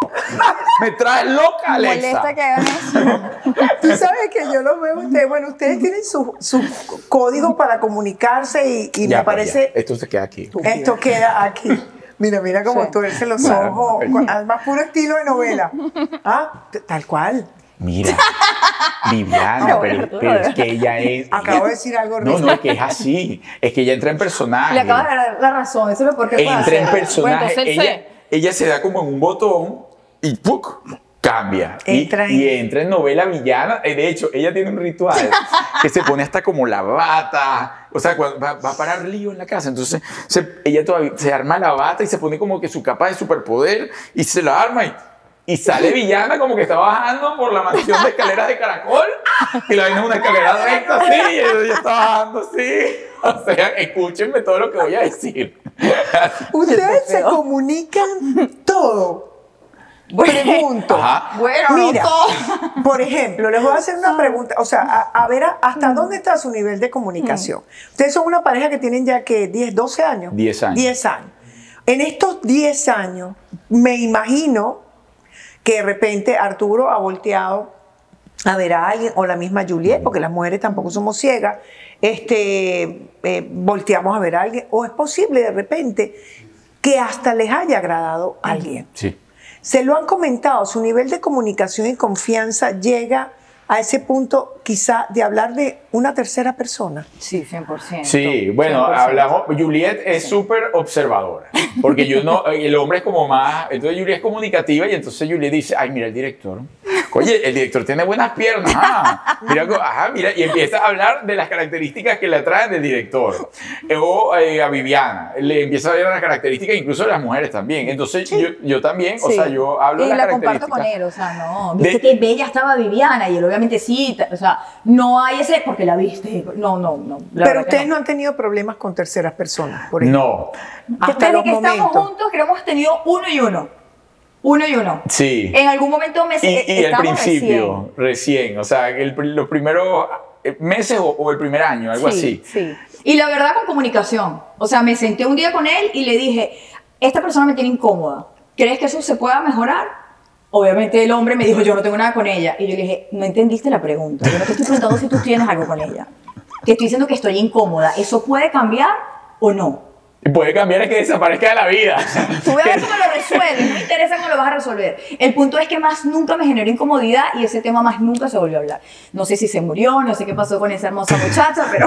Me traes loca, Alexa. Molesta que hagan eso. Tú sabes que yo los veo ustedes. Bueno, ustedes tienen sus códigos para comunicarse y ya, me parece... Ya. Esto se queda aquí. Esto queda aquí. Mira cómo tuerce los ojos. Al más puro estilo de novela. Tal cual. Mira, Viviana, pero es que ella es... Acabo de decir algo. No, es que es así. Es que ella entra en personaje. Le acabas de dar la razón. Eso es lo porque entra en personaje. Bueno, ella se da como en un botón y ¡puc! Cambia. Y entra en novela villana. De hecho, ella tiene un ritual que se pone hasta como la bata. O sea, va a parar lío en la casa. Entonces, ella todavía se arma la bata y se pone como que su capa de superpoder y se la arma y sale villana como que está bajando por la mansión de escaleras de caracol y la viene una escalera recta así y ella está bajando así. O sea, escúchenme todo lo que voy a decir. Ustedes se comunican todo. Pregunto. Bueno, mira, no. por ejemplo, les voy a hacer una pregunta. O sea, a ver hasta dónde está su nivel de comunicación. Ustedes son una pareja que tienen ya que 10, 12 años. 10 años. 10 años. En estos 10 años, me imagino que de repente Arturo ha volteado a ver a alguien, o la misma Juliet, porque las mujeres tampoco somos ciegas, volteamos a ver a alguien, o es posible de repente que hasta les haya agradado a alguien. Sí. Se lo han comentado, su nivel de comunicación y confianza llega a ese punto quizá de hablar de una tercera persona. Sí, 100%. Sí, bueno, 100%. hablamos, Juliet es súper observadora, porque el hombre es como más, entonces Juliet es comunicativa y entonces Juliet dice, ay, mira el director, oye, el director tiene buenas piernas, mira, y empieza a hablar de las características que le atraen del director. O a Viviana, le empieza a ver las características, incluso de las mujeres también, entonces yo también, o sea, yo hablo de las características. Y la comparto con él, o sea, no, viste que bella estaba Viviana y él obviamente sí, o sea, no hay ese, porque la viste, no. Pero ustedes no han tenido problemas con terceras personas, por ejemplo. No. Hasta desde los que momentos. estamos juntos, creo que hemos tenido uno y uno. Sí. En algún momento y al principio, recién, o sea, los primeros meses o el primer año, algo así. Sí. Y la verdad, con comunicación. O sea, me senté un día con él y le dije, esta persona me tiene incómoda. ¿Crees que eso se pueda mejorar? Obviamente el hombre me dijo, yo no tengo nada con ella. Y yo le dije, no entendiste la pregunta. Yo no te estoy preguntando si tú tienes algo con ella. te estoy diciendo que estoy incómoda. ¿Eso puede cambiar o no? Y puede cambiar es que desaparezca de la vida. Tú ves a ver cómo lo resuelves, no me interesa cómo lo vas a resolver. El punto es que más nunca me generó incomodidad y ese tema más nunca se volvió a hablar. No sé si se murió, no sé qué pasó con esa hermosa muchacha, pero...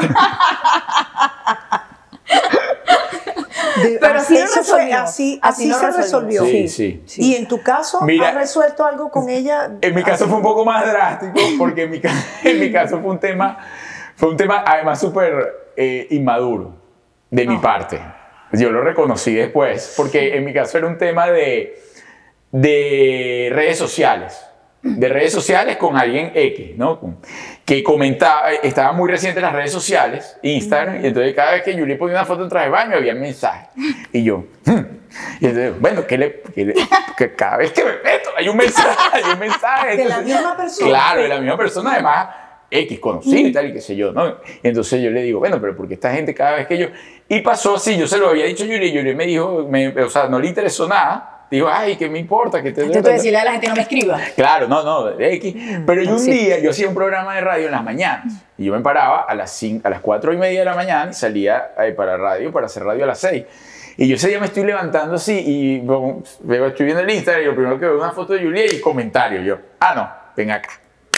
Pero así eso fue, así se resolvió. Sí, sí. ¿Y en tu caso, mira, has resuelto algo con ella? En mi caso fue un poco más drástico, porque en mi caso fue un tema además súper inmaduro de mi parte. Yo lo reconocí después, porque en mi caso era un tema de redes sociales. De redes sociales con alguien X, ¿no? Que comentaba, estaba muy reciente en las redes sociales, Instagram, y entonces cada vez que Julie ponía una foto en traje de baño había mensaje. Y yo, y entonces, bueno, que cada vez que me meto hay un mensaje. ¿De la misma persona? Claro, de la misma persona, además X, conocido y tal, y qué sé yo, ¿no? Y entonces yo le digo, bueno, pero porque esta gente cada vez que yo... Y pasó así, yo se lo había dicho a Julie, y Julie me dijo, o sea, no le interesó nada. Digo, ay, ¿qué me importa? Que te Entonces tú decirle a la gente no me escriba. Claro, no, X. Pero yo un día, yo hacía un programa de radio en las mañanas. Y yo me paraba a las 4:30 de la mañana y salía para radio, para hacer radio a las 6. Y yo ese día me estoy levantando así y estoy viendo el Instagram y lo primero que veo es una foto de Julia y comentario. Yo, no, ven acá.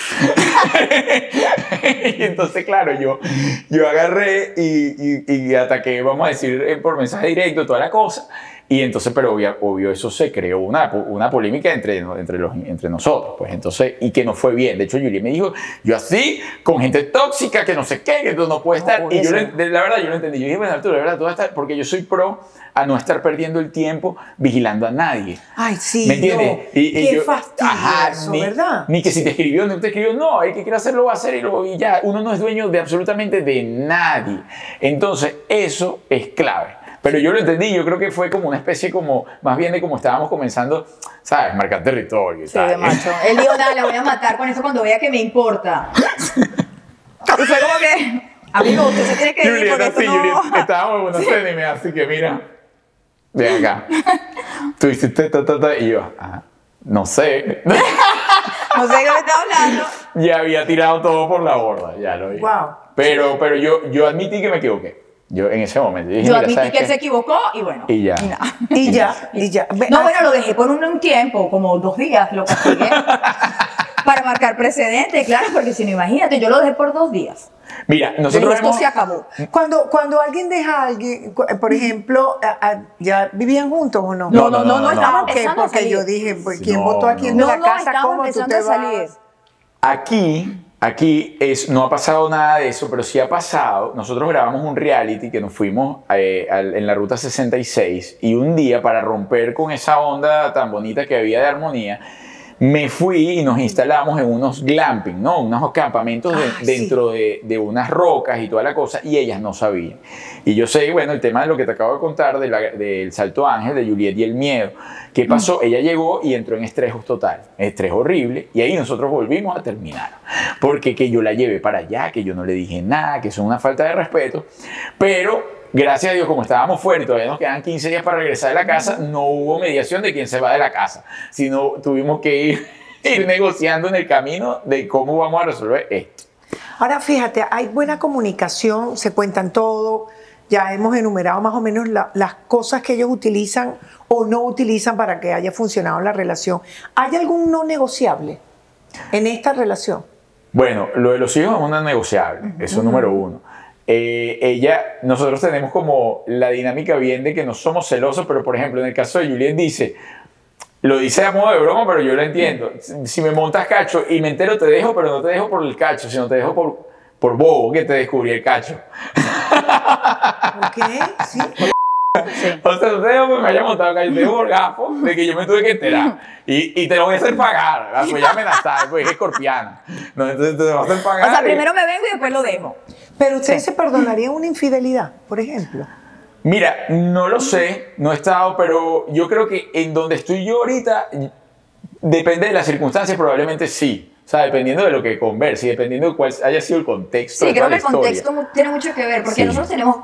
Y entonces, claro, yo agarré y ataqué, vamos a decir, por mensaje directo, toda la cosa. Y entonces, pero obvio eso se creó una polémica entre nosotros, pues entonces, y que no fue bien. De hecho, Julie me dijo, yo así, con gente tóxica, que no sé qué, que tú no puedes estar. Y yo, la verdad, yo lo entendí. Yo dije, bueno, Arturo, la verdad, tú vas a estar, porque yo soy pro a no estar perdiendo el tiempo vigilando a nadie. Ay, sí, ¿me entiendes? No. Qué fastidio eso, ¿verdad? Ni que si te escribió, no te escribió, no, el que quiera hacerlo va a hacer y ya. Uno no es dueño de absolutamente de nadie. Entonces, eso es clave. Pero yo lo entendí, yo creo que fue como una especie más bien de como estábamos comenzando, ¿sabes? Marcar territorio y sí, tal. De macho. Él dijo, nada, la voy a matar con eso cuando vea que me importa. Y fue como que, amigo, usted se tiene que ir porque esto no... Julieta, estábamos en una cena y me hace que, mira, ven acá. Tú hiciste y yo, no sé. No sé qué me está hablando. Ya había tirado todo por la borda, ya lo vi. Wow. Pero yo admití que me equivoqué. Yo en ese momento dije, yo admití que él se equivocó y bueno. Y ya. Y ya. No, bueno, lo dejé por un tiempo, como 2 días, lo castigué. Para marcar precedentes, claro, porque si no, imagínate, yo lo dejé por 2 días. Mira, nosotros esto se acabó. Cuando alguien deja a alguien, por ejemplo, ¿ya vivían juntos o no? No, estaban empezando porque a salir. yo dije, pues, ¿quién votó a quién de la casa? ¿Cómo tú te vas? Aquí no ha pasado nada de eso, pero sí ha pasado. Nosotros grabamos un reality que nos fuimos en la Ruta 66 y un día, para romper con esa onda tan bonita que había de armonía, me fui y nos instalamos en unos glamping, ¿no? Unos campamentos dentro de unas rocas y toda la cosa, y ellas no sabían. Y yo sé, bueno, el tema de lo que te acabo de contar del Salto Ángel, de Juliet y el miedo. ¿Qué pasó? Ella llegó y entró en estrés total, estrés horrible, y ahí nosotros volvimos a terminar. Porque que yo la llevé para allá, que yo no le dije nada, que eso es una falta de respeto, pero... Gracias a Dios, como estábamos fuera y todavía nos quedan 15 días para regresar de la casa, no hubo mediación de quién se va de la casa, sino tuvimos que ir negociando en el camino de cómo vamos a resolver esto. Ahora, fíjate, hay buena comunicación, se cuentan todo, ya hemos enumerado más o menos las cosas que ellos utilizan o no utilizan para que haya funcionado la relación. ¿Hay algún no negociable en esta relación? Bueno, lo de los hijos es una negociable, eso es número uno. Nosotros tenemos como la dinámica bien de que no somos celosos, pero por ejemplo en el caso de Juliet lo dice a modo de broma, pero yo lo entiendo. Si me montas cacho y me entero te dejo, pero no te dejo por el cacho, sino te dejo por bobo que te descubrí el cacho. ¿Por qué? Sí. O sea, no te dejo porque me haya montado cacho, te dejo por gafo de que yo me tuve que enterar. Y te lo voy a hacer pagar, pues ya amenazar, pues es escorpiana. No, entonces te lo voy a hacer pagar. O sea, primero me vengo y después lo dejo. Pero ustedes se perdonarían una infidelidad, por ejemplo. Mira, no lo sé, no he estado, pero yo creo que en donde estoy yo ahorita, depende de las circunstancias, probablemente sí. O sea, dependiendo de lo que converse y dependiendo de cuál haya sido el contexto. Sí, creo que el contexto tiene mucho que ver, porque nosotros tenemos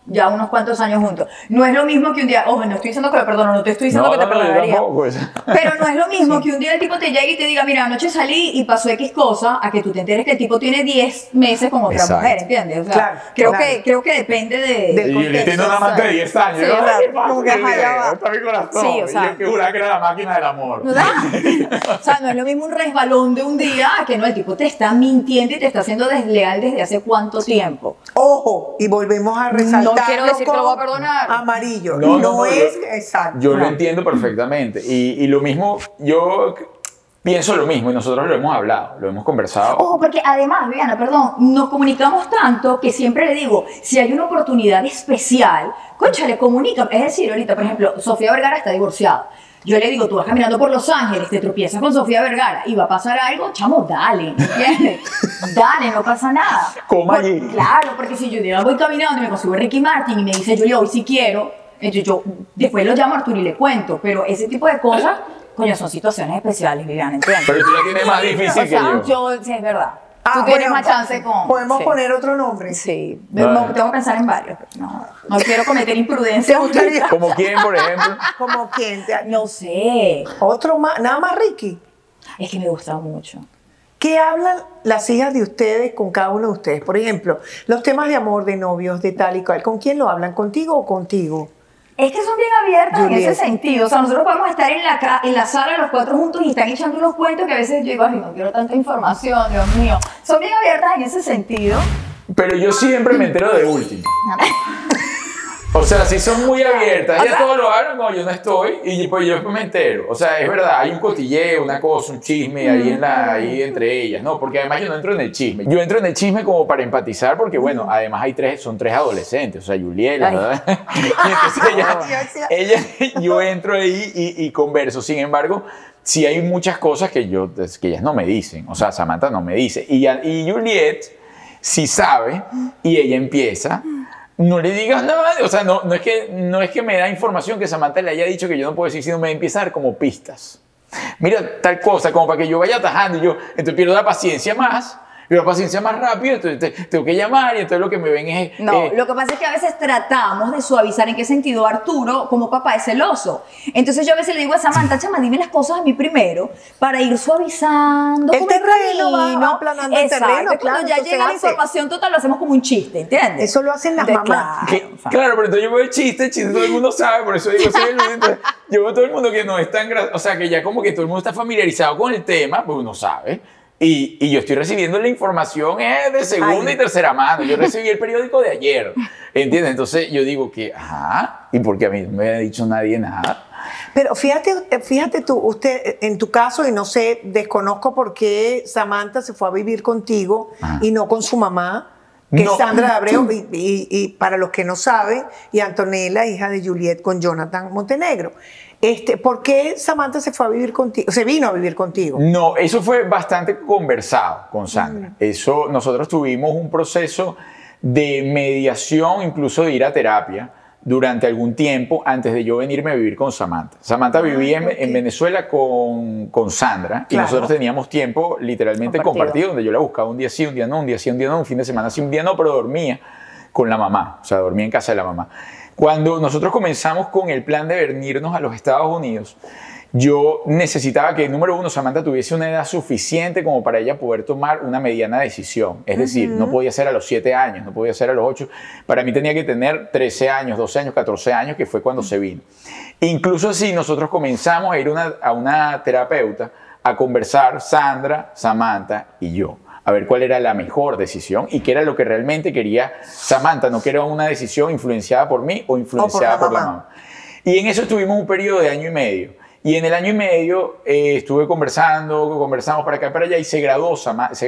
ya unos cuantos años juntos. No es lo mismo que un día, ojo, no estoy diciendo que lo perdono, no te estoy diciendo que te yo perdonaría. tampoco, Pero no es lo mismo que un día el tipo te llegue y te diga, mira, anoche salí y pasó X cosa, a que tú te enteres que el tipo tiene 10 meses con otra Exacto. mujer, ¿entiendes? O sea, Claro, creo que depende Del Y le tiene una amante de 10 años. Sí, ¿no? exacto. ¿Qué pasa? Como que, ajá, ya va. Está mi corazón. Sí, o sea. Y yo que juraba que era la máquina del amor. ¿No da? O sea, no es lo mismo un resbalón de un día a que no, el tipo te está mintiendo y te está haciendo desleal desde hace cuánto tiempo. Ojo, y volvemos a resaltar. No quiero decir que lo voy a perdonar. Amarillo. No, No, no, es yo- exacto. Yo lo No. entiendo perfectamente. Y lo mismo, yo pienso lo mismo y nosotros lo hemos hablado, lo hemos conversado. Ojo, porque además, Viviana, perdón, nos comunicamos tanto que siempre le digo, si hay una oportunidad especial, concha, le comunica. Es decir, ahorita, por ejemplo, Sofía Vergara está divorciada. Yo le digo, tú vas caminando por Los Ángeles, te tropiezas con Sofía Vergara y va a pasar algo, chamo, dale, ¿entiendes? Dale, no pasa nada. Coma allí. Claro, porque si yo ya voy caminando y me consigo a Ricky Martin y me dice, Julia, hoy sí quiero, entonces yo después lo llamo a Arturo y le cuento, pero ese tipo de cosas, coño, son situaciones especiales, Viviana, ¿entiendes? Pero tú la tienes más difícil O sea, que yo. sí, es verdad. Tú Ah, tienes bueno, más chance con... Podemos sí. poner otro nombre. Sí, Vale. tengo que pensar en varios. Pero no quiero cometer imprudencia. gustaría? ¿Como quién, por ejemplo? Como quien. No sé. Otro más, nada más Ricky. Es que me gusta mucho. ¿Qué hablan las hijas de ustedes con cada uno de ustedes? Por ejemplo, los temas de amor, de novios, de tal y cual. ¿Con quién lo hablan? ¿Contigo o contigo? Es que son bien abiertas en Juliet. ese sentido. O sea, nosotros podemos estar en la sala los cuatro juntos y están echando unos cuentos que a veces yo digo, ay, no quiero tanta información, Dios mío. Son bien abiertas en ese sentido. Pero yo siempre me entero de último. O sea, si son muy abiertas, O ellas sea- todos lo hablan cuando yo no estoy y pues yo después me entero. O sea, es verdad, hay un cotilleo, una cosa, un chisme ahí entre ellas, ¿no? Porque además yo no entro en el chisme. Yo entro en el chisme como para empatizar porque, bueno, además son tres adolescentes, o sea, Juliela, Ay. ¿verdad? Y entonces yo entro ahí y converso. Sin embargo, sí hay muchas cosas que ellas no me dicen. O sea, Samantha no me dice. Y Juliet sí sabe y ella empieza. No le digas nada, o sea, no es que me da información que Samantha le haya dicho que yo no puedo decir, sino me empieza a dar como pistas. Mira tal cosa, como para que yo vaya atajando y yo, entonces pierdo la paciencia más rápido, entonces tengo que llamar y entonces lo que me ven es... No, lo que pasa es que a veces tratamos de suavizar. ¿En qué sentido? Arturo, como papá, es celoso. Entonces yo a veces le digo a Samantha, chama, dime las cosas a mí primero para ir suavizando. El como terreno, va camino. aplanando el Exacto, terreno, y cuando claro, ya eso se llega la hace. información total, lo hacemos como un chiste, ¿entiendes? Eso lo hacen las mamás. Claro, o sea. Claro, pero entonces yo veo el chiste todo el mundo sabe, por eso digo, soy el único, entonces, yo veo todo el mundo que no es tan gracioso, o sea, que ya como que todo el mundo está familiarizado con el tema, pues uno sabe. Y yo estoy recibiendo la información de segunda y tercera mano. Yo recibí el periódico de ayer, ¿entiendes? Entonces yo digo que, ajá, ¿y por qué a mí no me ha dicho nadie nada? Pero fíjate tú, usted, en tu caso, y no sé, desconozco por qué Samantha se fue a vivir contigo y no con su mamá, que No. es Sandra de Abreu, y para los que no saben, y Antonella, hija de Juliet, con Jonathan Montenegro. ¿Por qué Samantha se fue a vivir contigo? Se vino a vivir contigo. No, eso fue bastante conversado con Sandra. Eso, nosotros tuvimos un proceso de mediación, incluso de ir a terapia, durante algún tiempo antes de yo venirme a vivir con Samantha. Samantha vivía en Venezuela con Sandra y Claro. nosotros teníamos tiempo literalmente compartido, donde yo la buscaba un día sí, un día no, un día sí, un día no, un fin de semana sí, un día no, pero dormía con la mamá, o sea, dormía en casa de la mamá. Cuando nosotros comenzamos con el plan de venirnos a los Estados Unidos, yo necesitaba que, número uno, Samantha tuviese una edad suficiente como para ella poder tomar una mediana decisión. Es decir, no podía ser a los 7 años, no podía ser a los 8. Para mí tenía que tener 13 años, 12 años, 14 años, que fue cuando se vino. Incluso así, nosotros comenzamos a ir a una terapeuta a conversar, Sandra, Samantha y yo, a ver cuál era la mejor decisión y qué era lo que realmente quería Samantha, no que era una decisión influenciada por mí o influenciada por la mamá. Y en eso estuvimos un periodo de año y medio. Y en el año y medio estuve conversamos para acá y para allá y se graduó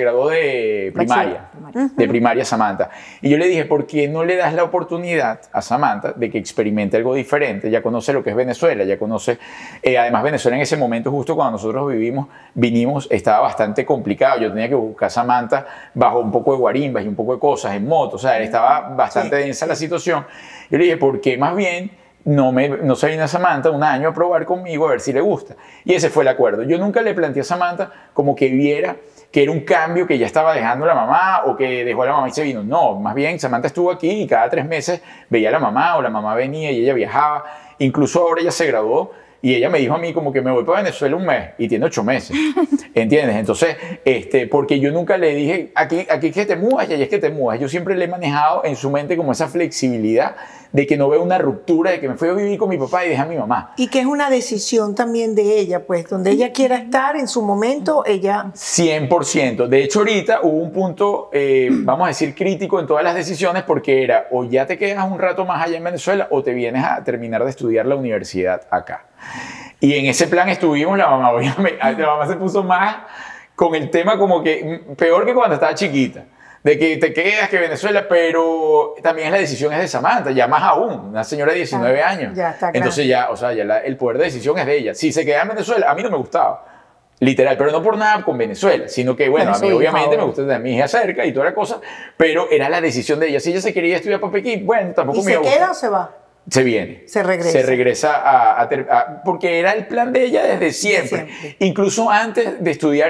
de primaria, de primaria Samantha. Y yo le dije, ¿por qué no le das la oportunidad a Samantha de que experimente algo diferente? Ya conoce lo que es Venezuela, ya conoce, además Venezuela en ese momento, justo cuando nosotros vinimos, estaba bastante complicado. Yo tenía que buscar a Samantha bajo un poco de guarimbas y un poco de cosas en moto, o sea, estaba bastante densa la situación. Yo le dije, ¿por qué más bien no se viene a Samantha un año a probar conmigo a ver si le gusta? Y ese fue el acuerdo. Yo nunca le planteé a Samantha como que viera que era un cambio que ya estaba dejando la mamá o que dejó a la mamá y se vino. No, más bien Samantha estuvo aquí y cada 3 meses veía a la mamá o la mamá venía y ella viajaba. Incluso ahora ella se graduó y ella me dijo a mí como que me voy para Venezuela un mes y tiene 8 meses, ¿entiendes? Entonces, porque yo nunca le dije, aquí es que te mudas y allá es que te mudas. Yo siempre le he manejado en su mente como esa flexibilidad de que no veo una ruptura, de que me fui a vivir con mi papá y dejé a mi mamá. Y que es una decisión también de ella, pues, donde ella quiera estar en su momento, ella... 100%. De hecho, ahorita hubo un punto, vamos a decir, crítico en todas las decisiones porque era o ya te quedas un rato más allá en Venezuela o te vienes a terminar de estudiar la universidad acá. Y en ese plan estuvimos, la mamá se puso más con el tema como que peor que cuando estaba chiquita. De que te quedas, que Venezuela, pero también la decisión es de Samantha, ya más aún, una señora de 19 años. Ya está grande. Entonces ya, o sea, ya el poder de decisión es de ella. Si se queda en Venezuela, a mí no me gustaba, literal, pero no por nada con Venezuela, sino que, bueno, a mí obviamente me gusta tener a mi hija cerca y toda la cosa, pero era la decisión de ella. Si ella se quería estudiar para Pekín, bueno, tampoco me iba a gustar. ¿Y se queda o se va? Se viene. Se regresa. Se regresa porque era el plan de ella desde siempre. Incluso antes de estudiar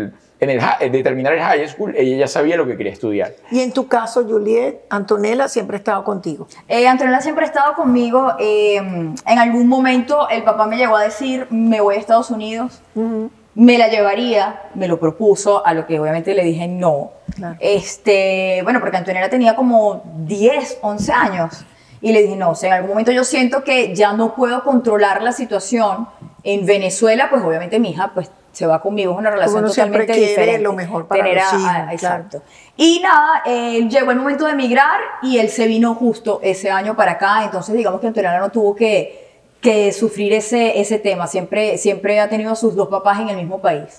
de terminar el high school, ella ya sabía lo que quería estudiar. Y en tu caso, Juliet, Antonella siempre ha estado contigo. Antonella siempre ha estado conmigo. En algún momento el papá me llegó a decir, me voy a Estados Unidos. Me la llevaría, me lo propuso, a lo que obviamente le dije no. Claro. Bueno, porque Antonella tenía como 10, 11 años. Y le dije, no, o sea, en algún momento yo siento que ya no puedo controlar la situación en Venezuela, pues obviamente mi hija pues se va conmigo, es una relación uno totalmente siempre quiere diferente. lo mejor para los hijos, exacto. Y nada, llegó el momento de emigrar y él se vino justo ese año para acá, entonces digamos que Antonella no tuvo que sufrir ese tema, siempre ha tenido a sus dos papás en el mismo país.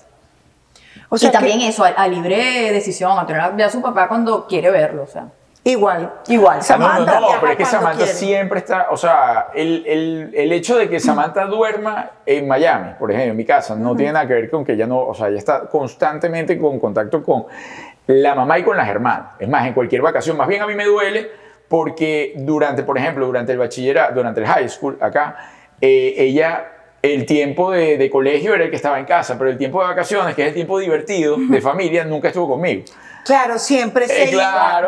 O sea, y también eso, a libre decisión, Antonella ve a su papá cuando quiere verlo, o sea. Igual. Samantha, no, pero es que Samantha siempre está, o sea, el hecho de que Samantha duerma en Miami, por ejemplo, en mi casa, no tiene nada que ver con que ella no, o sea, ella está constantemente con contacto con la mamá y con las hermanas. Es más, en cualquier vacación, más bien a mí me duele porque por ejemplo, durante el bachillerato, durante el high school acá, ella... El tiempo de colegio era el que estaba en casa, pero el tiempo de vacaciones, que es el tiempo divertido de familia, nunca estuvo conmigo. Claro, siempre se iba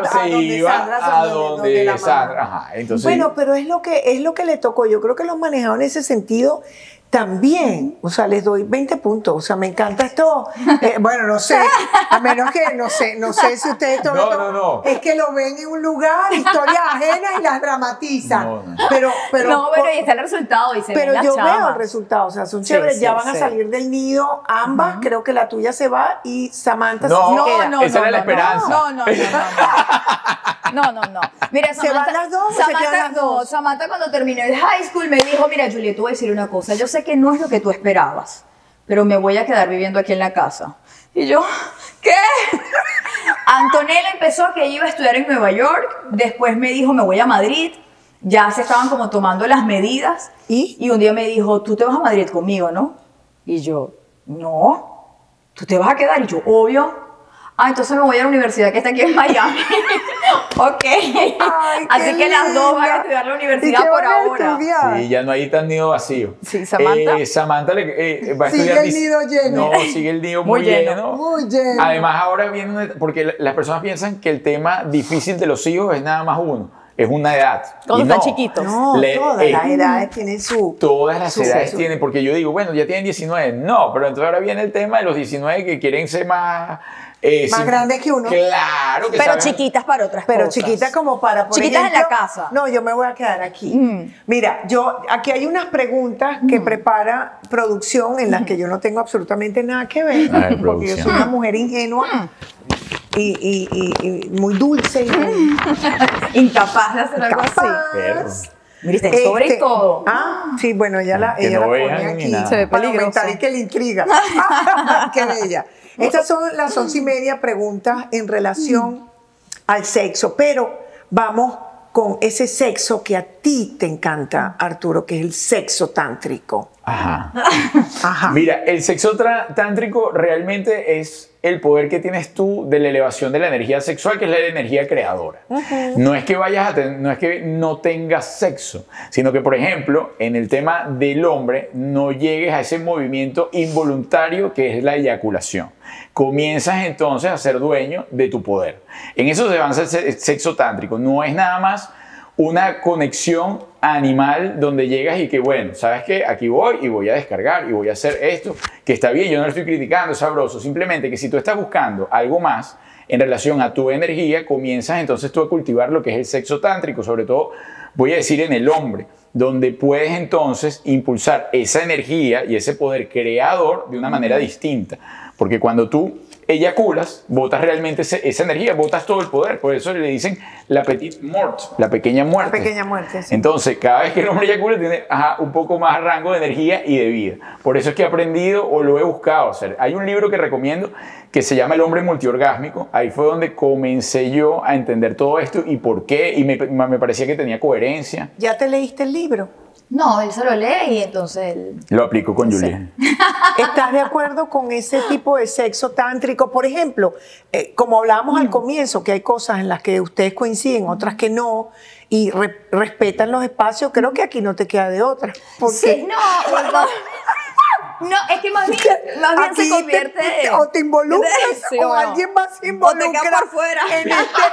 a donde Sandra. Ajá, entonces, bueno, pero es lo que le tocó. Yo creo que lo han manejado en ese sentido también. O sea, les doy 20 puntos. O sea, me encanta esto. Bueno, no sé, a menos que no sé si ustedes no. Es que lo ven en un lugar, historias ajenas y las dramatizan. No. Pero ahí está el resultado y se ven las yo chamas. veo el resultado, o sea, son chéveres, ya van a salir del nido ambas, creo que la tuya se va y Samantha se queda. Esa era la esperanza. No. Mira, ¿Se van las dos o se quedan las dos? Samantha cuando terminó el high school me dijo, mira Juliet, te voy a decir una cosa, yo sé que no es lo que tú esperabas, pero me voy a quedar viviendo aquí en la casa. Y yo, ¿qué? Antonella empezó que ella iba a estudiar en Nueva York, después me dijo, me voy a Madrid, ya se estaban como tomando las medidas. Y un día me dijo, tú te vas a Madrid conmigo, ¿no? Y yo, no, ¿tú te vas a quedar? Y yo, obvio. Entonces me voy a la universidad que está aquí en Miami. Ok. Así que las dos van a estudiar la universidad por ahora. Sí, ya no hay tan nido vacío. Sí, Samantha. Samantha va a estudiar. Sigue el nido lleno. No, sigue el nido muy lleno. Muy lleno. Además, ahora viene, porque las personas piensan que el tema difícil de los hijos es nada más uno. Es una edad. Cuando están chiquitos. No, todas las edades tienen su... Todas las edades tienen, porque yo digo, bueno, ya tienen 19. No, pero entonces ahora viene el tema de los 19 que quieren ser más grandes que uno. Claro que pero chiquitas para otras cosas. Pero chiquitas como para, por chiquitas ejemplo, en la casa. No, yo me voy a quedar aquí. Mira, aquí hay unas preguntas que prepara producción en las que yo no tengo absolutamente nada que ver, porque yo soy una mujer ingenua y muy dulce y muy incapaz de hacer algo así. Mira, está sobre y todo. Sí, bueno, ella la pone aquí se ve para peligroso. aumentar y que le intriga. Qué bella. Estas son las 11:30 preguntas en relación al sexo, pero vamos con ese sexo que a ti te encanta, Arturo, que es el sexo tántrico. Ajá. Ajá. Mira, el sexo tántrico realmente es el poder que tienes tú de la elevación de la energía sexual, que es la energía creadora. No es que no es que no tengas sexo, sino que, por ejemplo, en el tema del hombre, no llegues a ese movimiento involuntario que es la eyaculación. Comienzas entonces a ser dueño de tu poder. En eso se avanza el sexo tántrico. No es nada más una conexión animal donde llegas y que, bueno, ¿sabes qué? Aquí voy y voy a descargar y voy a hacer esto, que está bien, yo no lo estoy criticando, es sabroso. Simplemente que si tú estás buscando algo más en relación a tu energía, comienzas entonces tú a cultivar lo que es el sexo tántrico, sobre todo, voy a decir, en el hombre, donde puedes entonces impulsar esa energía y ese poder creador de una manera distinta. Porque cuando tú eyaculas, botas realmente esa energía, botas todo el poder. Por eso le dicen la petite mort, la pequeña muerte. La pequeña muerte, sí. Entonces, cada vez que el hombre eyacula, tiene un poco más rango de energía y de vida. Por eso es que he aprendido o lo he buscado hacer. Hay un libro que recomiendo que se llama El hombre multiorgásmico. Ahí fue donde comencé yo a entender todo esto y por qué. Y me parecía que tenía coherencia. ¿Ya te leíste el libro? No, él se lo lee y entonces él... Lo aplico con Julia. ¿Estás de acuerdo con ese tipo de sexo tántrico? Por ejemplo, como hablábamos al comienzo, que hay cosas en las que ustedes coinciden, otras que no, y respetan los espacios, creo que aquí no te queda de otra. Porque Sí, no, es que más bien aquí se convierte... o te involucras Sí, o no. alguien más se involucra O te queda por fuera. en este,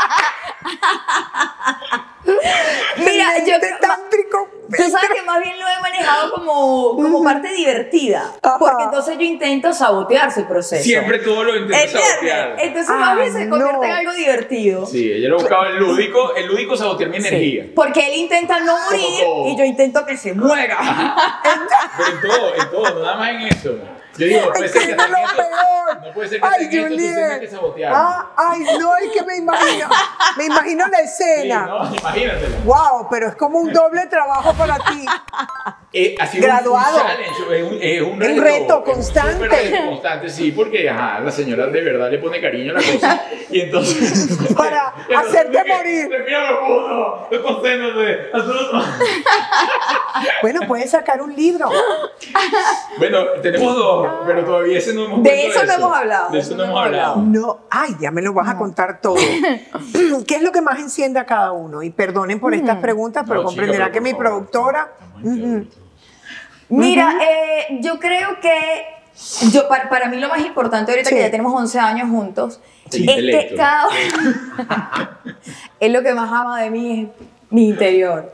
Mira, en yo este creo- tántrico. Tú sabes que más bien lo he manejado como parte divertida, Ajá. porque entonces yo intento sabotear su proceso. Siempre todo lo intento ¿Entiendes? sabotear. Entonces más bien se convierte no. en algo divertido. Sí, ella lo buscaba el lúdico sabotear mi energía. Porque él intenta no morir todo. y yo intento que se muera. Pero en todo, no nada más en eso. Yo digo, puede ser que Es lo hasta en esto- peor. no puede ser que Ay, hasta en esto tú tengas que Juliet. sabotear. Ay, no, es que me imagino la Sí, escena. no, imagínatelo. Wow, pero es como un doble trabajo para ti. Ha sido Graduado. un challenge, es un reto. reto es un constante. súper reto constante, sí, porque la señora de verdad le pone cariño a la cosa. Y entonces. Para y entonces hacerte tiene que morir. Respira profundo, concéntrate. Bueno, puedes sacar un libro. Bueno, tenemos dos, pero todavía ese no hemos De puesto eso no hemos hablado. De eso no hemos hablado. No, ay, ya me lo vas a contar todo. ¿Qué es lo que más enciende a cada uno? Y perdonen por estas preguntas, pero No, chica, comprenderá pero que por mi favor. productora. Mira, yo creo que para mí lo más importante ahorita Sí. que ya tenemos 11 años juntos El es que intelecto. cada es lo que más ama de mí es mi interior.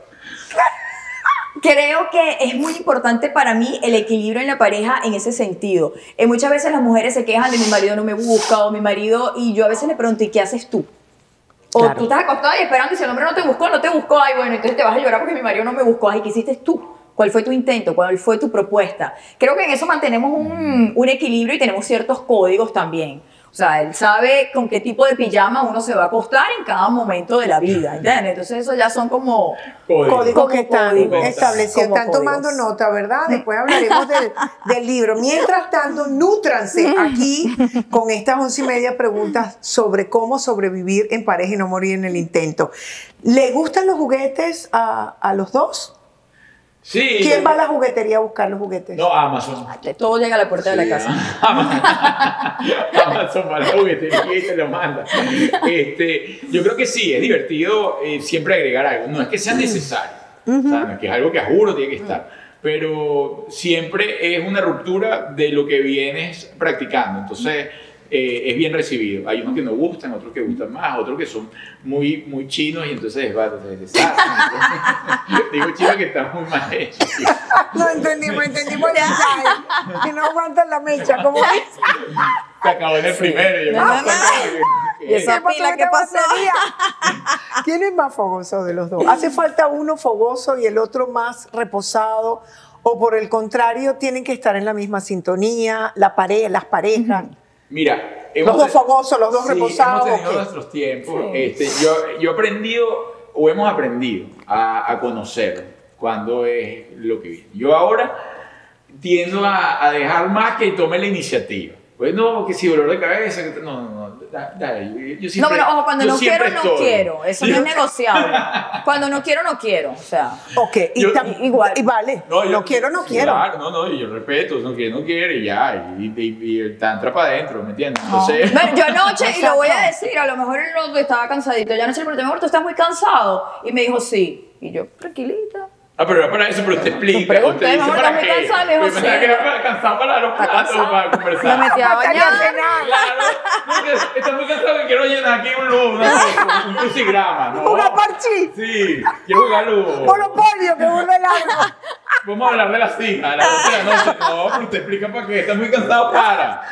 Creo que es muy importante para mí el equilibrio en la pareja en ese sentido. Muchas veces las mujeres se quejan de mi marido no me busca o mi marido y yo a veces le pregunto ¿y qué haces tú? O Claro. tú estás acostada y esperando y si el hombre no te buscó, ay bueno, entonces te vas a llorar porque mi marido no me buscó. Ay, ¿qué hiciste tú? ¿Cuál fue tu intento? ¿Cuál fue tu propuesta? Creo que en eso mantenemos un equilibrio y tenemos ciertos códigos también. O sea, él sabe con qué tipo de pijama uno se va a acostar en cada momento de la vida, ¿entiendes? Entonces eso ya son como... Códigos que están códigos. establecidos. Como Están tomando códigos. nota, ¿verdad? Después hablaremos del libro. Mientras tanto, nútranse aquí con estas 11:30 preguntas sobre cómo sobrevivir en pareja y no morir en el intento. ¿Le gustan los juguetes a los dos? Sí. ¿Quién va a la juguetería a buscar los juguetes? No, Amazon. Todo llega a la puerta de la Sí, casa. Amazon va a la juguetería y te lo manda. Yo creo que sí, es divertido siempre agregar algo. No es que sea necesario, o sea, no es que es algo que a juro tiene que estar, pero siempre es una ruptura de lo que vienes practicando. Entonces, es bien recibido. Hay unos que no gustan, otros que gustan más, otros que son muy, muy chinos y entonces se deshacen. Digo chino que está muy mal hecho. No entendimos el mensaje. Que no aguantan la mecha, como dice. Se acabó en el primero. Yo No, me no, acuerdo Y esa ¿Qué pasó? pila, ¿qué pasó? ¿Quién es más fogoso de los dos? ¿Hace falta uno fogoso y el otro más reposado? ¿O por el contrario, tienen que estar en la misma sintonía, las parejas? Mira, Los dos fogosos, los dos sí, reposados, hemos tenido ¿o qué? nuestros tiempos. Yo he aprendido, o hemos aprendido a conocer cuándo es lo que viene. Yo ahora tiendo a dejar más que tome la iniciativa. Pues no, que si dolor de cabeza, no, dale, yo siempre, No, pero ojo, cuando yo no quiero, siempre no estoy. quiero. Eso no es negociable. Cuando no quiero, no quiero. O sea, Ok, igual. Y vale, no quiero, no quiero. Claro, no, y yo respeto, no quiere, y ya, y el tantra para adentro, ¿me entiendes? Entonces, Bueno, yo anoche, y lo voy a Exacto. decir, a lo mejor él no estaba cansadito. Yo anoche le pregunté, amor, ¿tú estás muy cansado? Y me dijo, sí. Y yo, tranquilita. pero era para eso, pero usted explica, pregunté, usted dice mamá, para ¿estás muy qué. cansada? Me dijo, Yo pensaba sí. que era para cansado para los ¿Estás platos, cansada? para conversar. Me metí a Para bañar. cenar. Claro, estoy muy cansado que quiero llenar aquí un crucigrama, ¿no? Una parchís. Sí, quiero jugarlo. Monopolio, que vuelve largo. Vamos a hablar de las hijas, a las 12 de la noche. No, pero usted explica para qué. Está muy cansado para.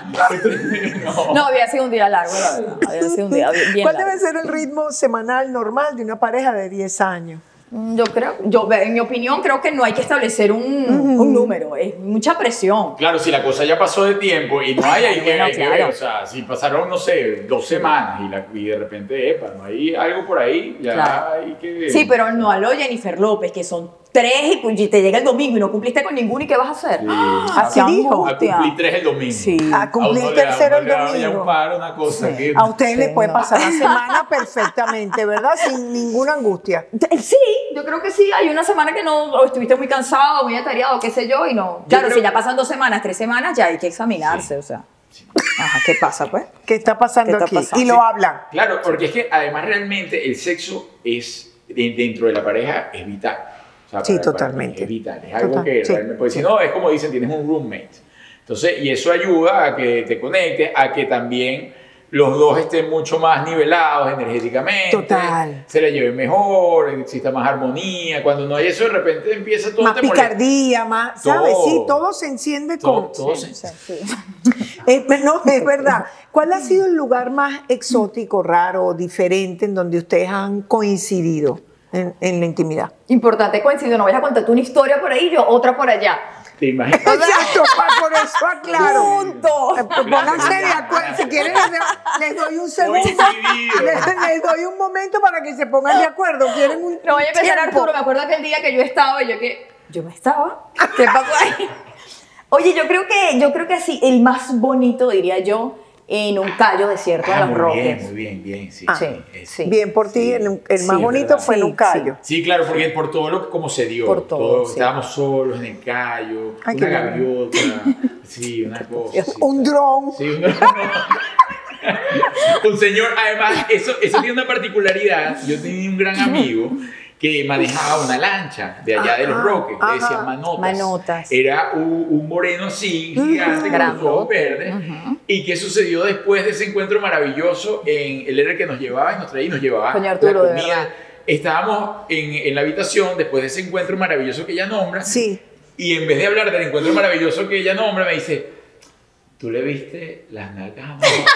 No. No, había sido un día largo, la verdad. Había sido un día bien ¿Cuál largo. debe ser el ritmo semanal normal de una pareja de 10 años? En mi opinión, creo que no hay que establecer un número. Es mucha presión. Claro, si la cosa ya pasó de tiempo y no hay, hay que ver. Claro. O sea, si pasaron, no sé, 2 semanas y de repente, no hay algo por ahí, ya Claro. hay que. Sí, pero no a lo Jennifer López, que son 3 y te llega el domingo y no cumpliste con ninguno, ¿y qué vas a hacer? Sí. Así ¡Qué dijo. A angustia! cumplir 3 el domingo. Sí. A cumplir uno le da- tercero el uno le da ya domingo. un paro, una cosa Sí. que. A ustedes les puede no. pasar la semana perfectamente, ¿verdad? Sin ninguna angustia. Sí, yo creo que sí. Hay una semana que no, o estuviste muy cansado, muy atareado, qué sé yo, y no. Claro, creo- si ya pasan 2 semanas, 3 semanas, ya hay que examinarse, o sea. Ajá, ¿qué pasa, pues? ¿Qué está pasando ¿Qué está aquí? pasando? Y lo hablan. Claro, porque es que además realmente el sexo es, dentro de la pareja, es vital. O sea, Sí, para totalmente. es vital, es algo Total, que sí. realmente, porque si no, es como dicen, tienes un roommate. Entonces, y eso ayuda a que te conectes, a que también los dos estén mucho más nivelados energéticamente. Total. Se le lleven mejor, exista más armonía. Cuando no hay eso, de repente empieza todo Más te molesta. picardía, más, ¿sabes? Todo. Sí, todo se enciende con... Todo Sí, sí. No, es verdad. ¿Cuál ha sido el lugar más exótico, raro o diferente en donde ustedes han coincidido en la intimidad? Importante coincidir, no vayas a contarte una historia por ahí y yo otra por allá. ¿Te imaginas? Exacto, por eso aclaro. ¡Punto! Pónganse de acuerdo. Si quieren, les doy un segundo. Coincidido. Les doy un momento para que se pongan de acuerdo. ¿Quieren un No voy a empezar, tiempo? Arturo. Me acuerdo aquel día que yo estaba y yo que. ¿Yo me estaba? ¿Qué pasó ahí? Oye, yo creo que sí, el más bonito, diría yo, en un callo desierto de los Muy Roques. bien, sí. Sí, Es- sí. Bien por ti, Sí. el Sí, más es bonito verdad. fue en un Sí, callo. Sí, claro, porque por todo lo que como se dio. Por todo, sí. Estábamos solos en el callo, Ay, una qué gaviota, sí, una cosa. sí. Un dron. Sí, un señor, además, eso tiene una particularidad. Yo tenía un gran amigo que manejaba una lancha de allá de los Roques, le decían manotas. Manotas. Era un moreno así, gigante, con los ojos verdes. ¿Y qué sucedió después de ese encuentro maravilloso? Él era el que nos llevaba y nos traía y nos llevaba Coño, Arturo, la de comida. verdad. Estábamos en la habitación después de ese encuentro maravilloso que ella nombra. Sí. Y en vez de hablar del encuentro maravilloso que ella nombra, me dice, ¿tú le viste las nalgas a Manota?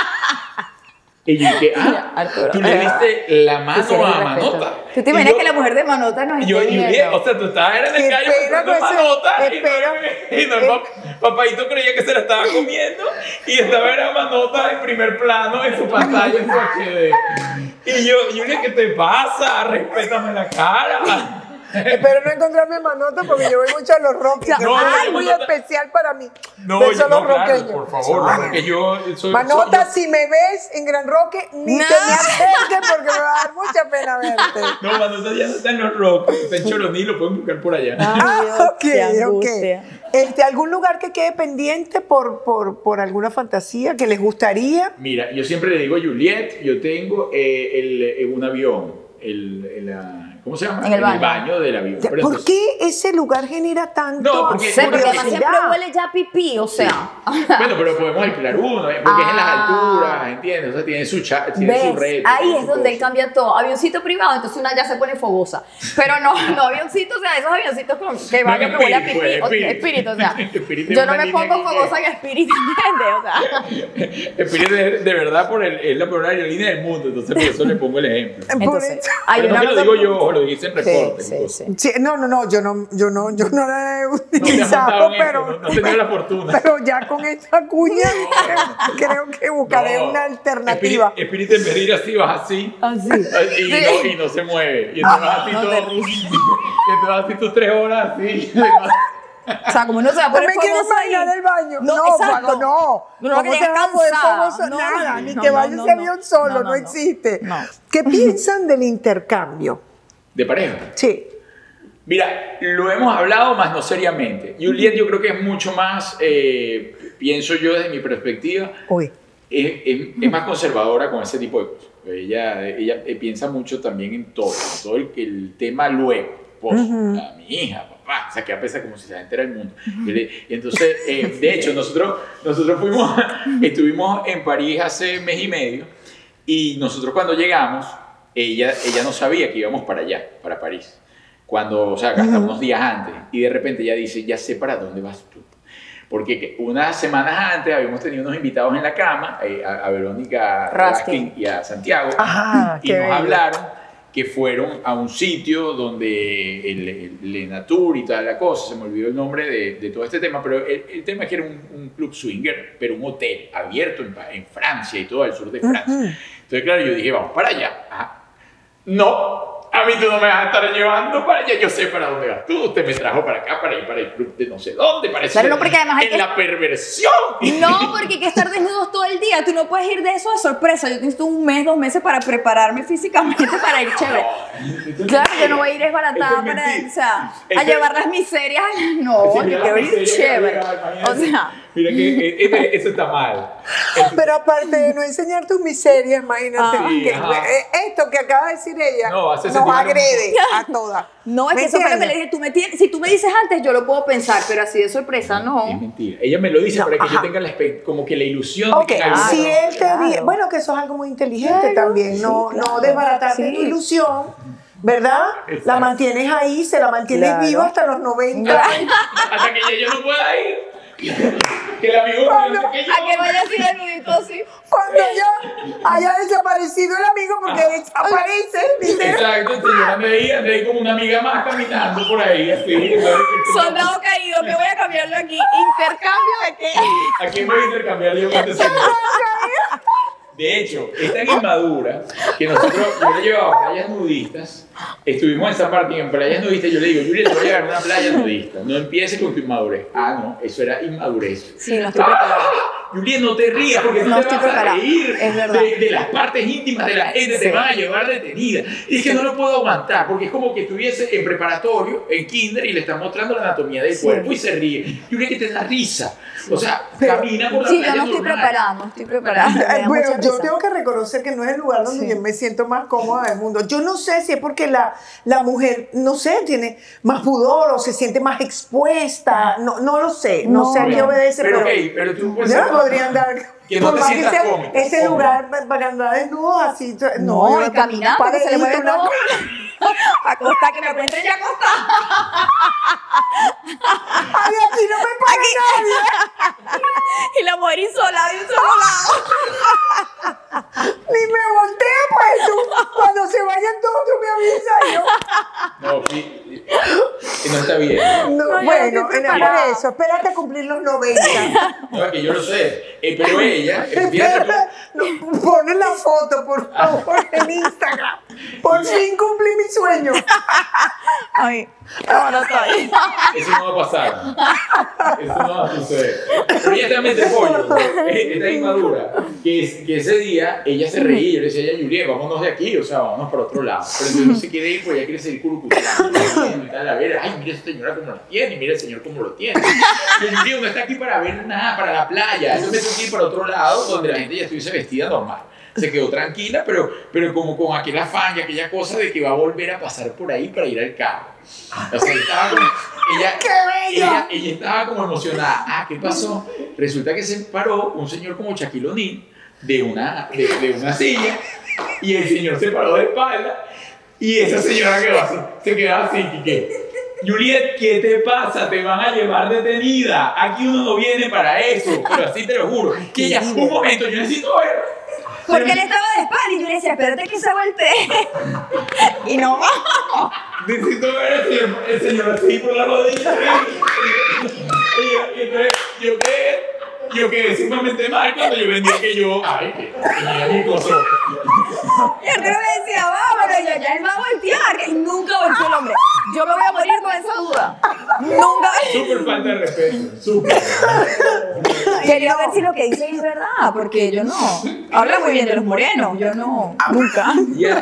Y yo dije, Arturo, ¿tú le viste la mano a Manota? ¿Tú te Y imaginas yo- que la mujer de Manota nos yo, esté Juliet, viendo? o sea, tú estabas en el callo Espera, buscando pues, Manota espera. y no, papadito creía que se la estaba comiendo y estaba era Manota en primer plano en su pantalla en su HD. Y yo, Juliet, ¿qué te pasa? Respétame la cara. Espero no encontrarme Manota porque yo voy mucho a los Roques. que No, es no, muy Manota. especial para mí. No, Besos a los claro, roqueños. por favor, porque yo soy... Manota, soy- si me ves en Gran Roque, ni No. te me acerques porque me va a dar mucha pena verte. No, Manota ya no está en los rocks, está en Choroní, lo pueden buscar por allá. Ay, Dios, qué ok. angustia. ¿Algún lugar que quede pendiente por alguna fantasía que les gustaría? Mira, yo siempre le digo a Juliet, yo tengo un avión, ¿cómo se llama? En el baño. del avión. Pero ¿Por entonces- qué ese lugar genera tanto No, porque- Sí, porque además curiosidad? siempre huele ya a pipí, o sea. Bueno, pero podemos alquilar uno, porque es en las Ah. alturas, ¿entiendes? O sea, tiene su chat, tiene su ¿Ves? red. Ahí tiene es su donde él cosa. cambia todo. Avioncito privado, entonces una ya se pone fogosa. Pero no avioncito, o sea, esos avioncitos que van en que huele a Spirit, pipí. pues, Espíritu, o sea. Spirit es Yo no una me línea pongo que- fogosa en espíritu, ¿entiendes? O sea. Spirit de verdad es la peor aerolínea del mundo, entonces por eso le pongo el ejemplo. Por Entonces, eso. hay Pero no una que lo cosa- digo yo, o lo dicen reportes. Sí, sí, cosas. sí. Sí, no, yo no la he No te has montado utilizado, en esto, pero, no has tenido la fortuna. pero ya con esta cuña creo que buscaré No, una alternativa. Espíritu en vez de ir así, vas así. Así. Y no se mueve. Y entonces vas así no todo. te Y entonces vas así tus 3 horas así. O sea, como no se va a No poner me quieres famosa ahí. bailar el baño. No, No, exacto. Paco, no. No, ¿Cómo que te llegues vas a poner cansada. famoso? No, Nada, ni no, que no, vaya no, ese avión solo, no, no no. existe. No. ¿Qué piensan del intercambio? ¿De pareja? Sí. Mira, lo hemos hablado, más no seriamente. Juliet yo creo que es mucho más, pienso yo desde mi perspectiva, Uy. es más conservadora con ese tipo de cosas. Ella piensa mucho también en todo el tema luego, esposo, a mi hija, papá, o sea, que pesa como si se entera el mundo. Y entonces, de hecho, nosotros estuvimos en París hace mes y medio, y nosotros cuando llegamos, ella no sabía que íbamos para allá, para París. O sea, hasta unos días antes, y de repente ella dice, ya sé para dónde vas tú. Porque unas semanas antes habíamos tenido unos invitados en la cama, a Verónica Raskin y a Santiago, Ajá, y nos hablaron que fueron a un sitio donde el Natur y toda la cosa, se me olvidó el nombre de todo este tema, pero el tema es que era un club swinger, pero un hotel abierto en Francia y todo el sur de Francia. Entonces, claro, yo dije, vamos para allá. Ajá. No. A mí tú no me vas a estar llevando para allá, yo sé para dónde vas tú. Usted me trajo para acá, para ir para el club de no sé dónde, para Claro, no, porque además hay en que... la perversión. No, porque hay que estar desnudos todo el día. Tú no puedes ir de eso de sorpresa. Yo necesito 1 mes, 2 meses para prepararme físicamente para ir chévere. Claro, yo no voy a ir desbaratada para, o sea, a llevar las miserias. No, yo quiero ir chévere. O sea... Mira que eso está mal. Pero aparte de no enseñar tus miserias, imagínate, Sí, que ajá. Esto que acaba de decir ella No, hace nos sentir agrede a todas. No, es ¿Me que eso fue lo que entiendes? le dije. Si tú me dices antes, yo lo puedo pensar, pero así de sorpresa, Es no. mentira. Ella me lo dice No, para que yo ajá. tenga como que la ilusión Ok, de que en algún si momento- él te Claro. dice, bueno, que eso es algo muy inteligente Claro, también, sí, no claro. desbaratarte Sí. tu ilusión, ¿verdad? Exacto. La mantienes ahí, se la mantienes Claro. viva hasta los 90 años. hasta que ya yo no pueda ir. Que el amigo Cuando- que yo- A que vaya así de nudito así. Cuando ya haya desaparecido el amigo, porque desaparece, literal. Exacto, entonces yo me veía como una amiga más caminando por ahí, así. Soldado caído, que voy a cambiarlo aquí. ¿Intercambio de qué? ¿A quién voy a intercambiar yo con este señor? De hecho, es tan inmadura que yo le llevaba a playas nudistas. Estuvimos en San Martín, en playas nudistas, y yo le digo, Julia, te voy a llevar a una playa nudista. No empieces con tu inmadurez. Ah, no, eso era inmadurez. Sí, no estoy preparada. Julia, no te rías porque tú No te estoy vas a preparada, reír es verdad. de las partes íntimas de la gente, Sí. te van a llevar detenida. Y es que no lo puedo aguantar porque es como que estuviese en preparatorio, en kinder, y le están mostrando la anatomía del cuerpo y se ríe. Julia, que te da risa. O sea, camina por la Sí, yo playa no estoy normal. preparada, no estoy preparada. Me da Bueno, mucha yo risa. tengo que reconocer que no es el lugar donde Sí. yo me siento más cómoda del mundo. Yo no sé si es porque la mujer, no sé, tiene más pudor o se siente más expuesta. No lo sé. No sé a qué No. obedece, Pero, pero, ok, pero tú puedes yo ser- no podría andar. Que no por te más sientas sea cómoda. ese lugar para andar desnudo así. No, yo y caminando, que se le mueve una- todo. Acosta, que me encuentren ya acostada. Ay, aquí no me para nadie. Y la mujer insolada de un solo lado. Ni me volteo, pues tú. Cuando se vayan todos, tú me avisas. No, no está bien. No, No, yo bueno, no estoy por preparada. eso, espérate a cumplir los 90. No, es que yo lo sé. Pero ella, fíjate tú, Espera, no, pone la foto, por favor, en Instagram. Por fin cumplí mi sueño. Ay, ahora estoy. eso no va a pasar. Eso no va a suceder. Pero ella también te pollo. Esta inmadura. Que ese día ella se reía. Yo le decía, ya, Juliet, vámonos de aquí. O sea, vámonos para otro lado. Pero entonces no se quiere ir, pues ella quiere seguir curucuteando. Y tal, a ver, ay, mira esa señora cómo lo tiene. Mira el señor cómo lo tiene. Y yo, Juliet, no está aquí para ver nada, para la playa. Yo me tengo que ir para otro lado donde la gente ya estuviese vestida normal. Se quedó tranquila, pero como con aquel afán y aquella cosa de que va a volver a pasar por ahí para ir al carro. O sea, estaba como, ella estaba como emocionada. Ah, ¿qué pasó? Resulta que se paró un señor como Shaquille O'Neal de una silla, y el señor se paró de espalda, y esa señora se quedaba así, ¿qué? Juliet, ¿qué te pasa? Te van a llevar detenida. Aquí uno no viene para eso, pero así te lo juro. Que ella, un momento, yo necesito ver. Porque él estaba de espalda y yo le decía, espérate que se voltee. Y no. Necesito ver el señor así por la rodilla. Y entonces, yo quedé sumamente mal cuando yo vendía que yo, ay, que tenía mi coso. Y el tío me decía, vámonos, y yo, ya él va a voltear. Y nunca volteó el hombre. Yo me voy a morir con esa duda. Nunca. Súper falta de respeto, súper. Quería ver si lo que dicen es verdad, porque yo no. Habla muy bien de los morenos, yo no. Nunca.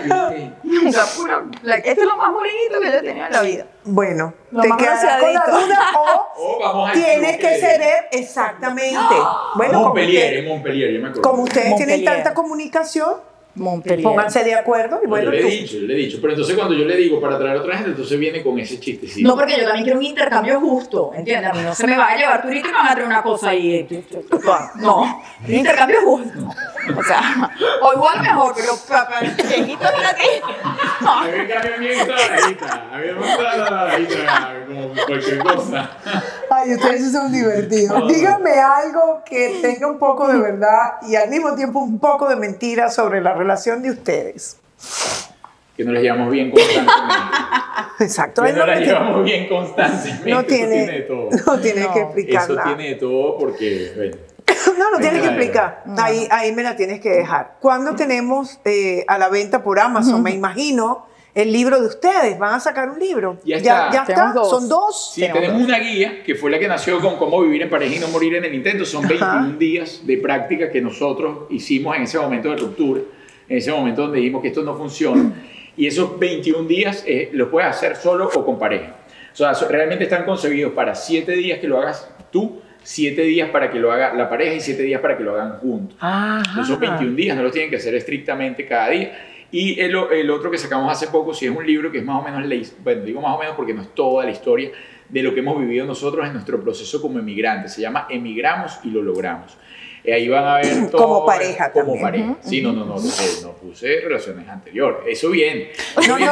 O sea, esto es lo más bonito que yo he tenido en la vida. Bueno, Lo te más quedarás con la bronceadito. duda O vamos a tienes que Montpellier. ceder exactamente. Bueno, Montpellier, en Montpellier, yo me acuerdo. como ustedes tienen Montpellier. tanta comunicación, Montpellier. pónganse de acuerdo y No, bueno, yo le tú- he dicho. Pero entonces cuando yo le digo para traer a otra gente, entonces viene con ese chistecito. No, porque yo también quiero un intercambio justo, ¿entiendes? A mí no se me va a llevar turista y me van a traer una cosa ahí. No, un intercambio justo. O sea, o igual mejor, pero viejito para ti. A mí me cambia bien esta doradita. A mí me gusta la doradita, como cualquier cosa. Ay, ustedes son divertidos. Díganme algo que tenga un poco de verdad y al mismo tiempo un poco de mentira sobre la relación de ustedes. Que nos la llevamos bien constantemente. Exacto. Que es nos lo la que llevamos bien constantemente. no Eso tiene de tiene, todo. no tiene que No, explicar Eso nada. tiene de todo porque, bueno, No tienes que Venga, explicar. Ahí me la tienes que dejar. ¿Cuándo tenemos a la venta por Amazon? Me imagino el libro de ustedes. ¿Van a sacar un libro? Ya está. ¿Ya está? Tenemos dos. ¿Son dos? sí, tenemos una guía que fue la que nació con cómo vivir en pareja y no morir en el intento. Son 21 días de práctica que nosotros hicimos en ese momento de ruptura, en ese momento donde dijimos que esto no funciona. Y esos 21 días los puedes hacer solo o con pareja. O sea, realmente están concebidos para 7 días que lo hagas tú, 7 días para que lo haga la pareja y 7 días para que lo hagan juntos. Ajá. Esos 21 días no los tienen que hacer estrictamente cada día. Y el otro que sacamos hace poco, sí es un libro que es más o menos, bueno, digo más o menos porque no es toda la historia de lo que hemos vivido nosotros en nuestro proceso como emigrantes. Se llama Emigramos y lo logramos. Ahí van a ver todo. Como pareja Como también. pareja. Sí, no puse relaciones anteriores. Eso viene. No, no.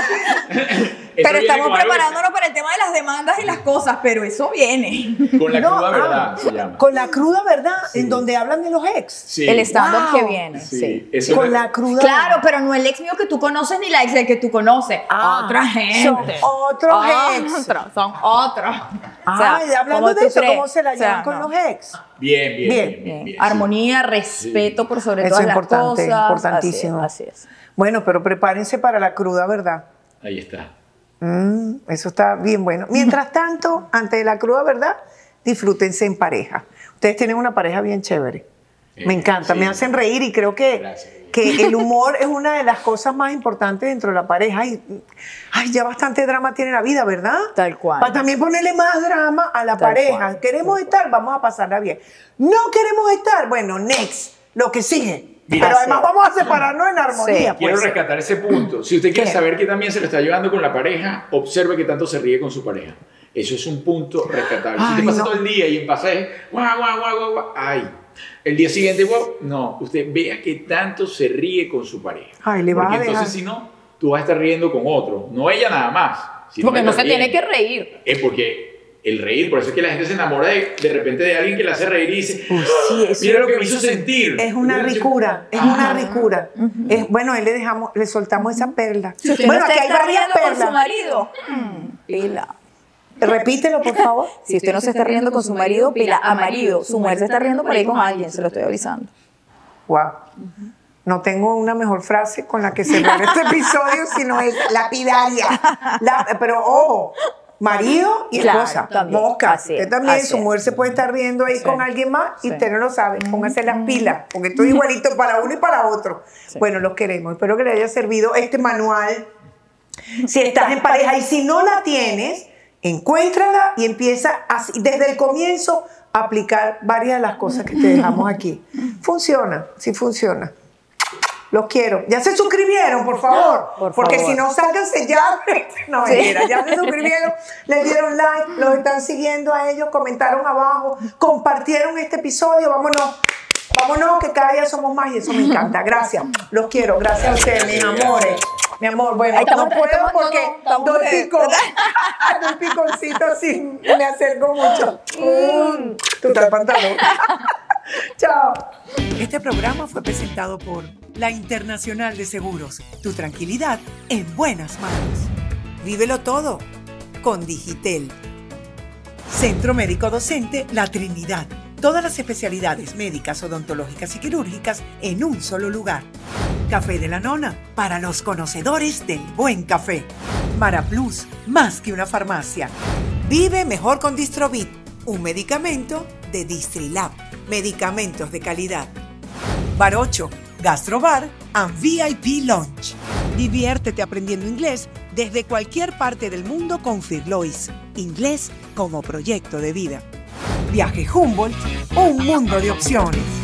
Pero estamos preparándonos para el tema de las demandas y las cosas, pero eso viene. Con la No, cruda verdad ah, se llama. Con la cruda verdad, Sí. en donde hablan de los ex. Sí. El stand-up Wow. que viene, Sí. sí. Eso Con es- la cruda Claro, pero no el ex mío que tú conoces ni la ex del que tú conoces. Ah, Otra gente. son otros ex. Son otros. Ay, hablando de eso, ¿cómo se la llevan con no. los ex? Bien, bien, Bien. bien, bien, bien, sí. Armonía, respeto por sobre Eso todas es las importante, cosas. importantísimo. Así es. Bueno, pero prepárense para la cruda verdad. Ahí está. Eso está bien bueno. Mientras tanto, antes de la cruda verdad, disfrútense en pareja. Ustedes tienen una pareja bien chévere. Me encanta, sí. me hacen reír y creo Gracias. que el humor es una de las cosas más importantes dentro de la pareja. Ay, ya bastante drama tiene la vida, ¿verdad? Tal cual. Para también ponerle más drama a la Tal pareja. cual. Queremos estar, vamos a pasarla bien. No queremos estar, bueno, next, lo que sigue. Mira, Pero sí. además vamos a separarnos en armonía. Sí. Quiero pues. rescatar ese punto. Si usted quiere ¿Qué? saber que también se lo está llevando con la pareja, observe que tanto se ríe con su pareja. Eso es un punto rescatable. Si Ay, usted pasa no. todo el día y en pasaje, guau, guau, guau, guau, guau, ay. El día siguiente, guau, no. Usted vea que tanto se ríe con su pareja. Ay, le vas Porque a dejar. entonces, si no, tú vas a estar riendo con otro. No ella nada más. sino Porque él no se también. tiene que reír. Es porque el reír, por eso es que la gente se enamora de repente de alguien que la hace reír y dice, Uy, sí, eso mira lo que me hizo sentir. es una ricura, es una ricura. Bueno, ahí le soltamos esa perla. Si usted Bueno, no se aquí hay está varias riendo con su perlas. marido, pila. Repítelo, por favor. Si usted no se está riendo con su marido, pila a marido. Su mujer se está riendo por ahí con alguien, se lo estoy avisando. Wow. No tengo una mejor frase con la que cerrar este episodio, sino es lapidaria. Pero ojo, marido y Claro, esposa. también. Mosca. Así es, Usted también, así su es. mujer se puede estar riendo ahí Sí. con alguien más y Sí. usted no lo sabe. Póngase las pilas, porque esto es igualito para uno y para otro. Sí. Bueno, los queremos. Espero que le haya servido este manual. Si estás en pareja y si no la tienes, encuéntrala y empieza así, desde el comienzo a aplicar varias de las cosas que te dejamos aquí. Funciona, sí funciona. Los quiero. ¿Ya se suscribieron, por favor? Por Porque favor. si no, sálganse ya. No, Sí. mentira, ya se suscribieron, les dieron like, los están siguiendo a ellos, comentaron abajo, compartieron este episodio. Vámonos, vámonos, que cada día somos más y eso me encanta. Gracias, los quiero. Gracias a ustedes, mis amores. Mi amor, bueno, Ahí estamos, no puedo estamos- porque no, estamos doy de- pico. Doy piconcito así, me acerco mucho. Tú estás pantalón. Chao. Este programa fue presentado por la Internacional de Seguros. Tu tranquilidad en buenas manos. Vívelo todo con Digitel. Centro Médico Docente La Trinidad. Todas las especialidades médicas, odontológicas y quirúrgicas en un solo lugar. Café de la Nona, para los conocedores del buen café. Maraplus, más que una farmacia. Vive mejor con Distrovit, un medicamento de Distrilab. Medicamentos de calidad. Bar 8, Gastrobar and VIP Lounge. Diviértete aprendiendo inglés desde cualquier parte del mundo con Firlois. Inglés como proyecto de vida. Viaje Humboldt, un mundo de opciones.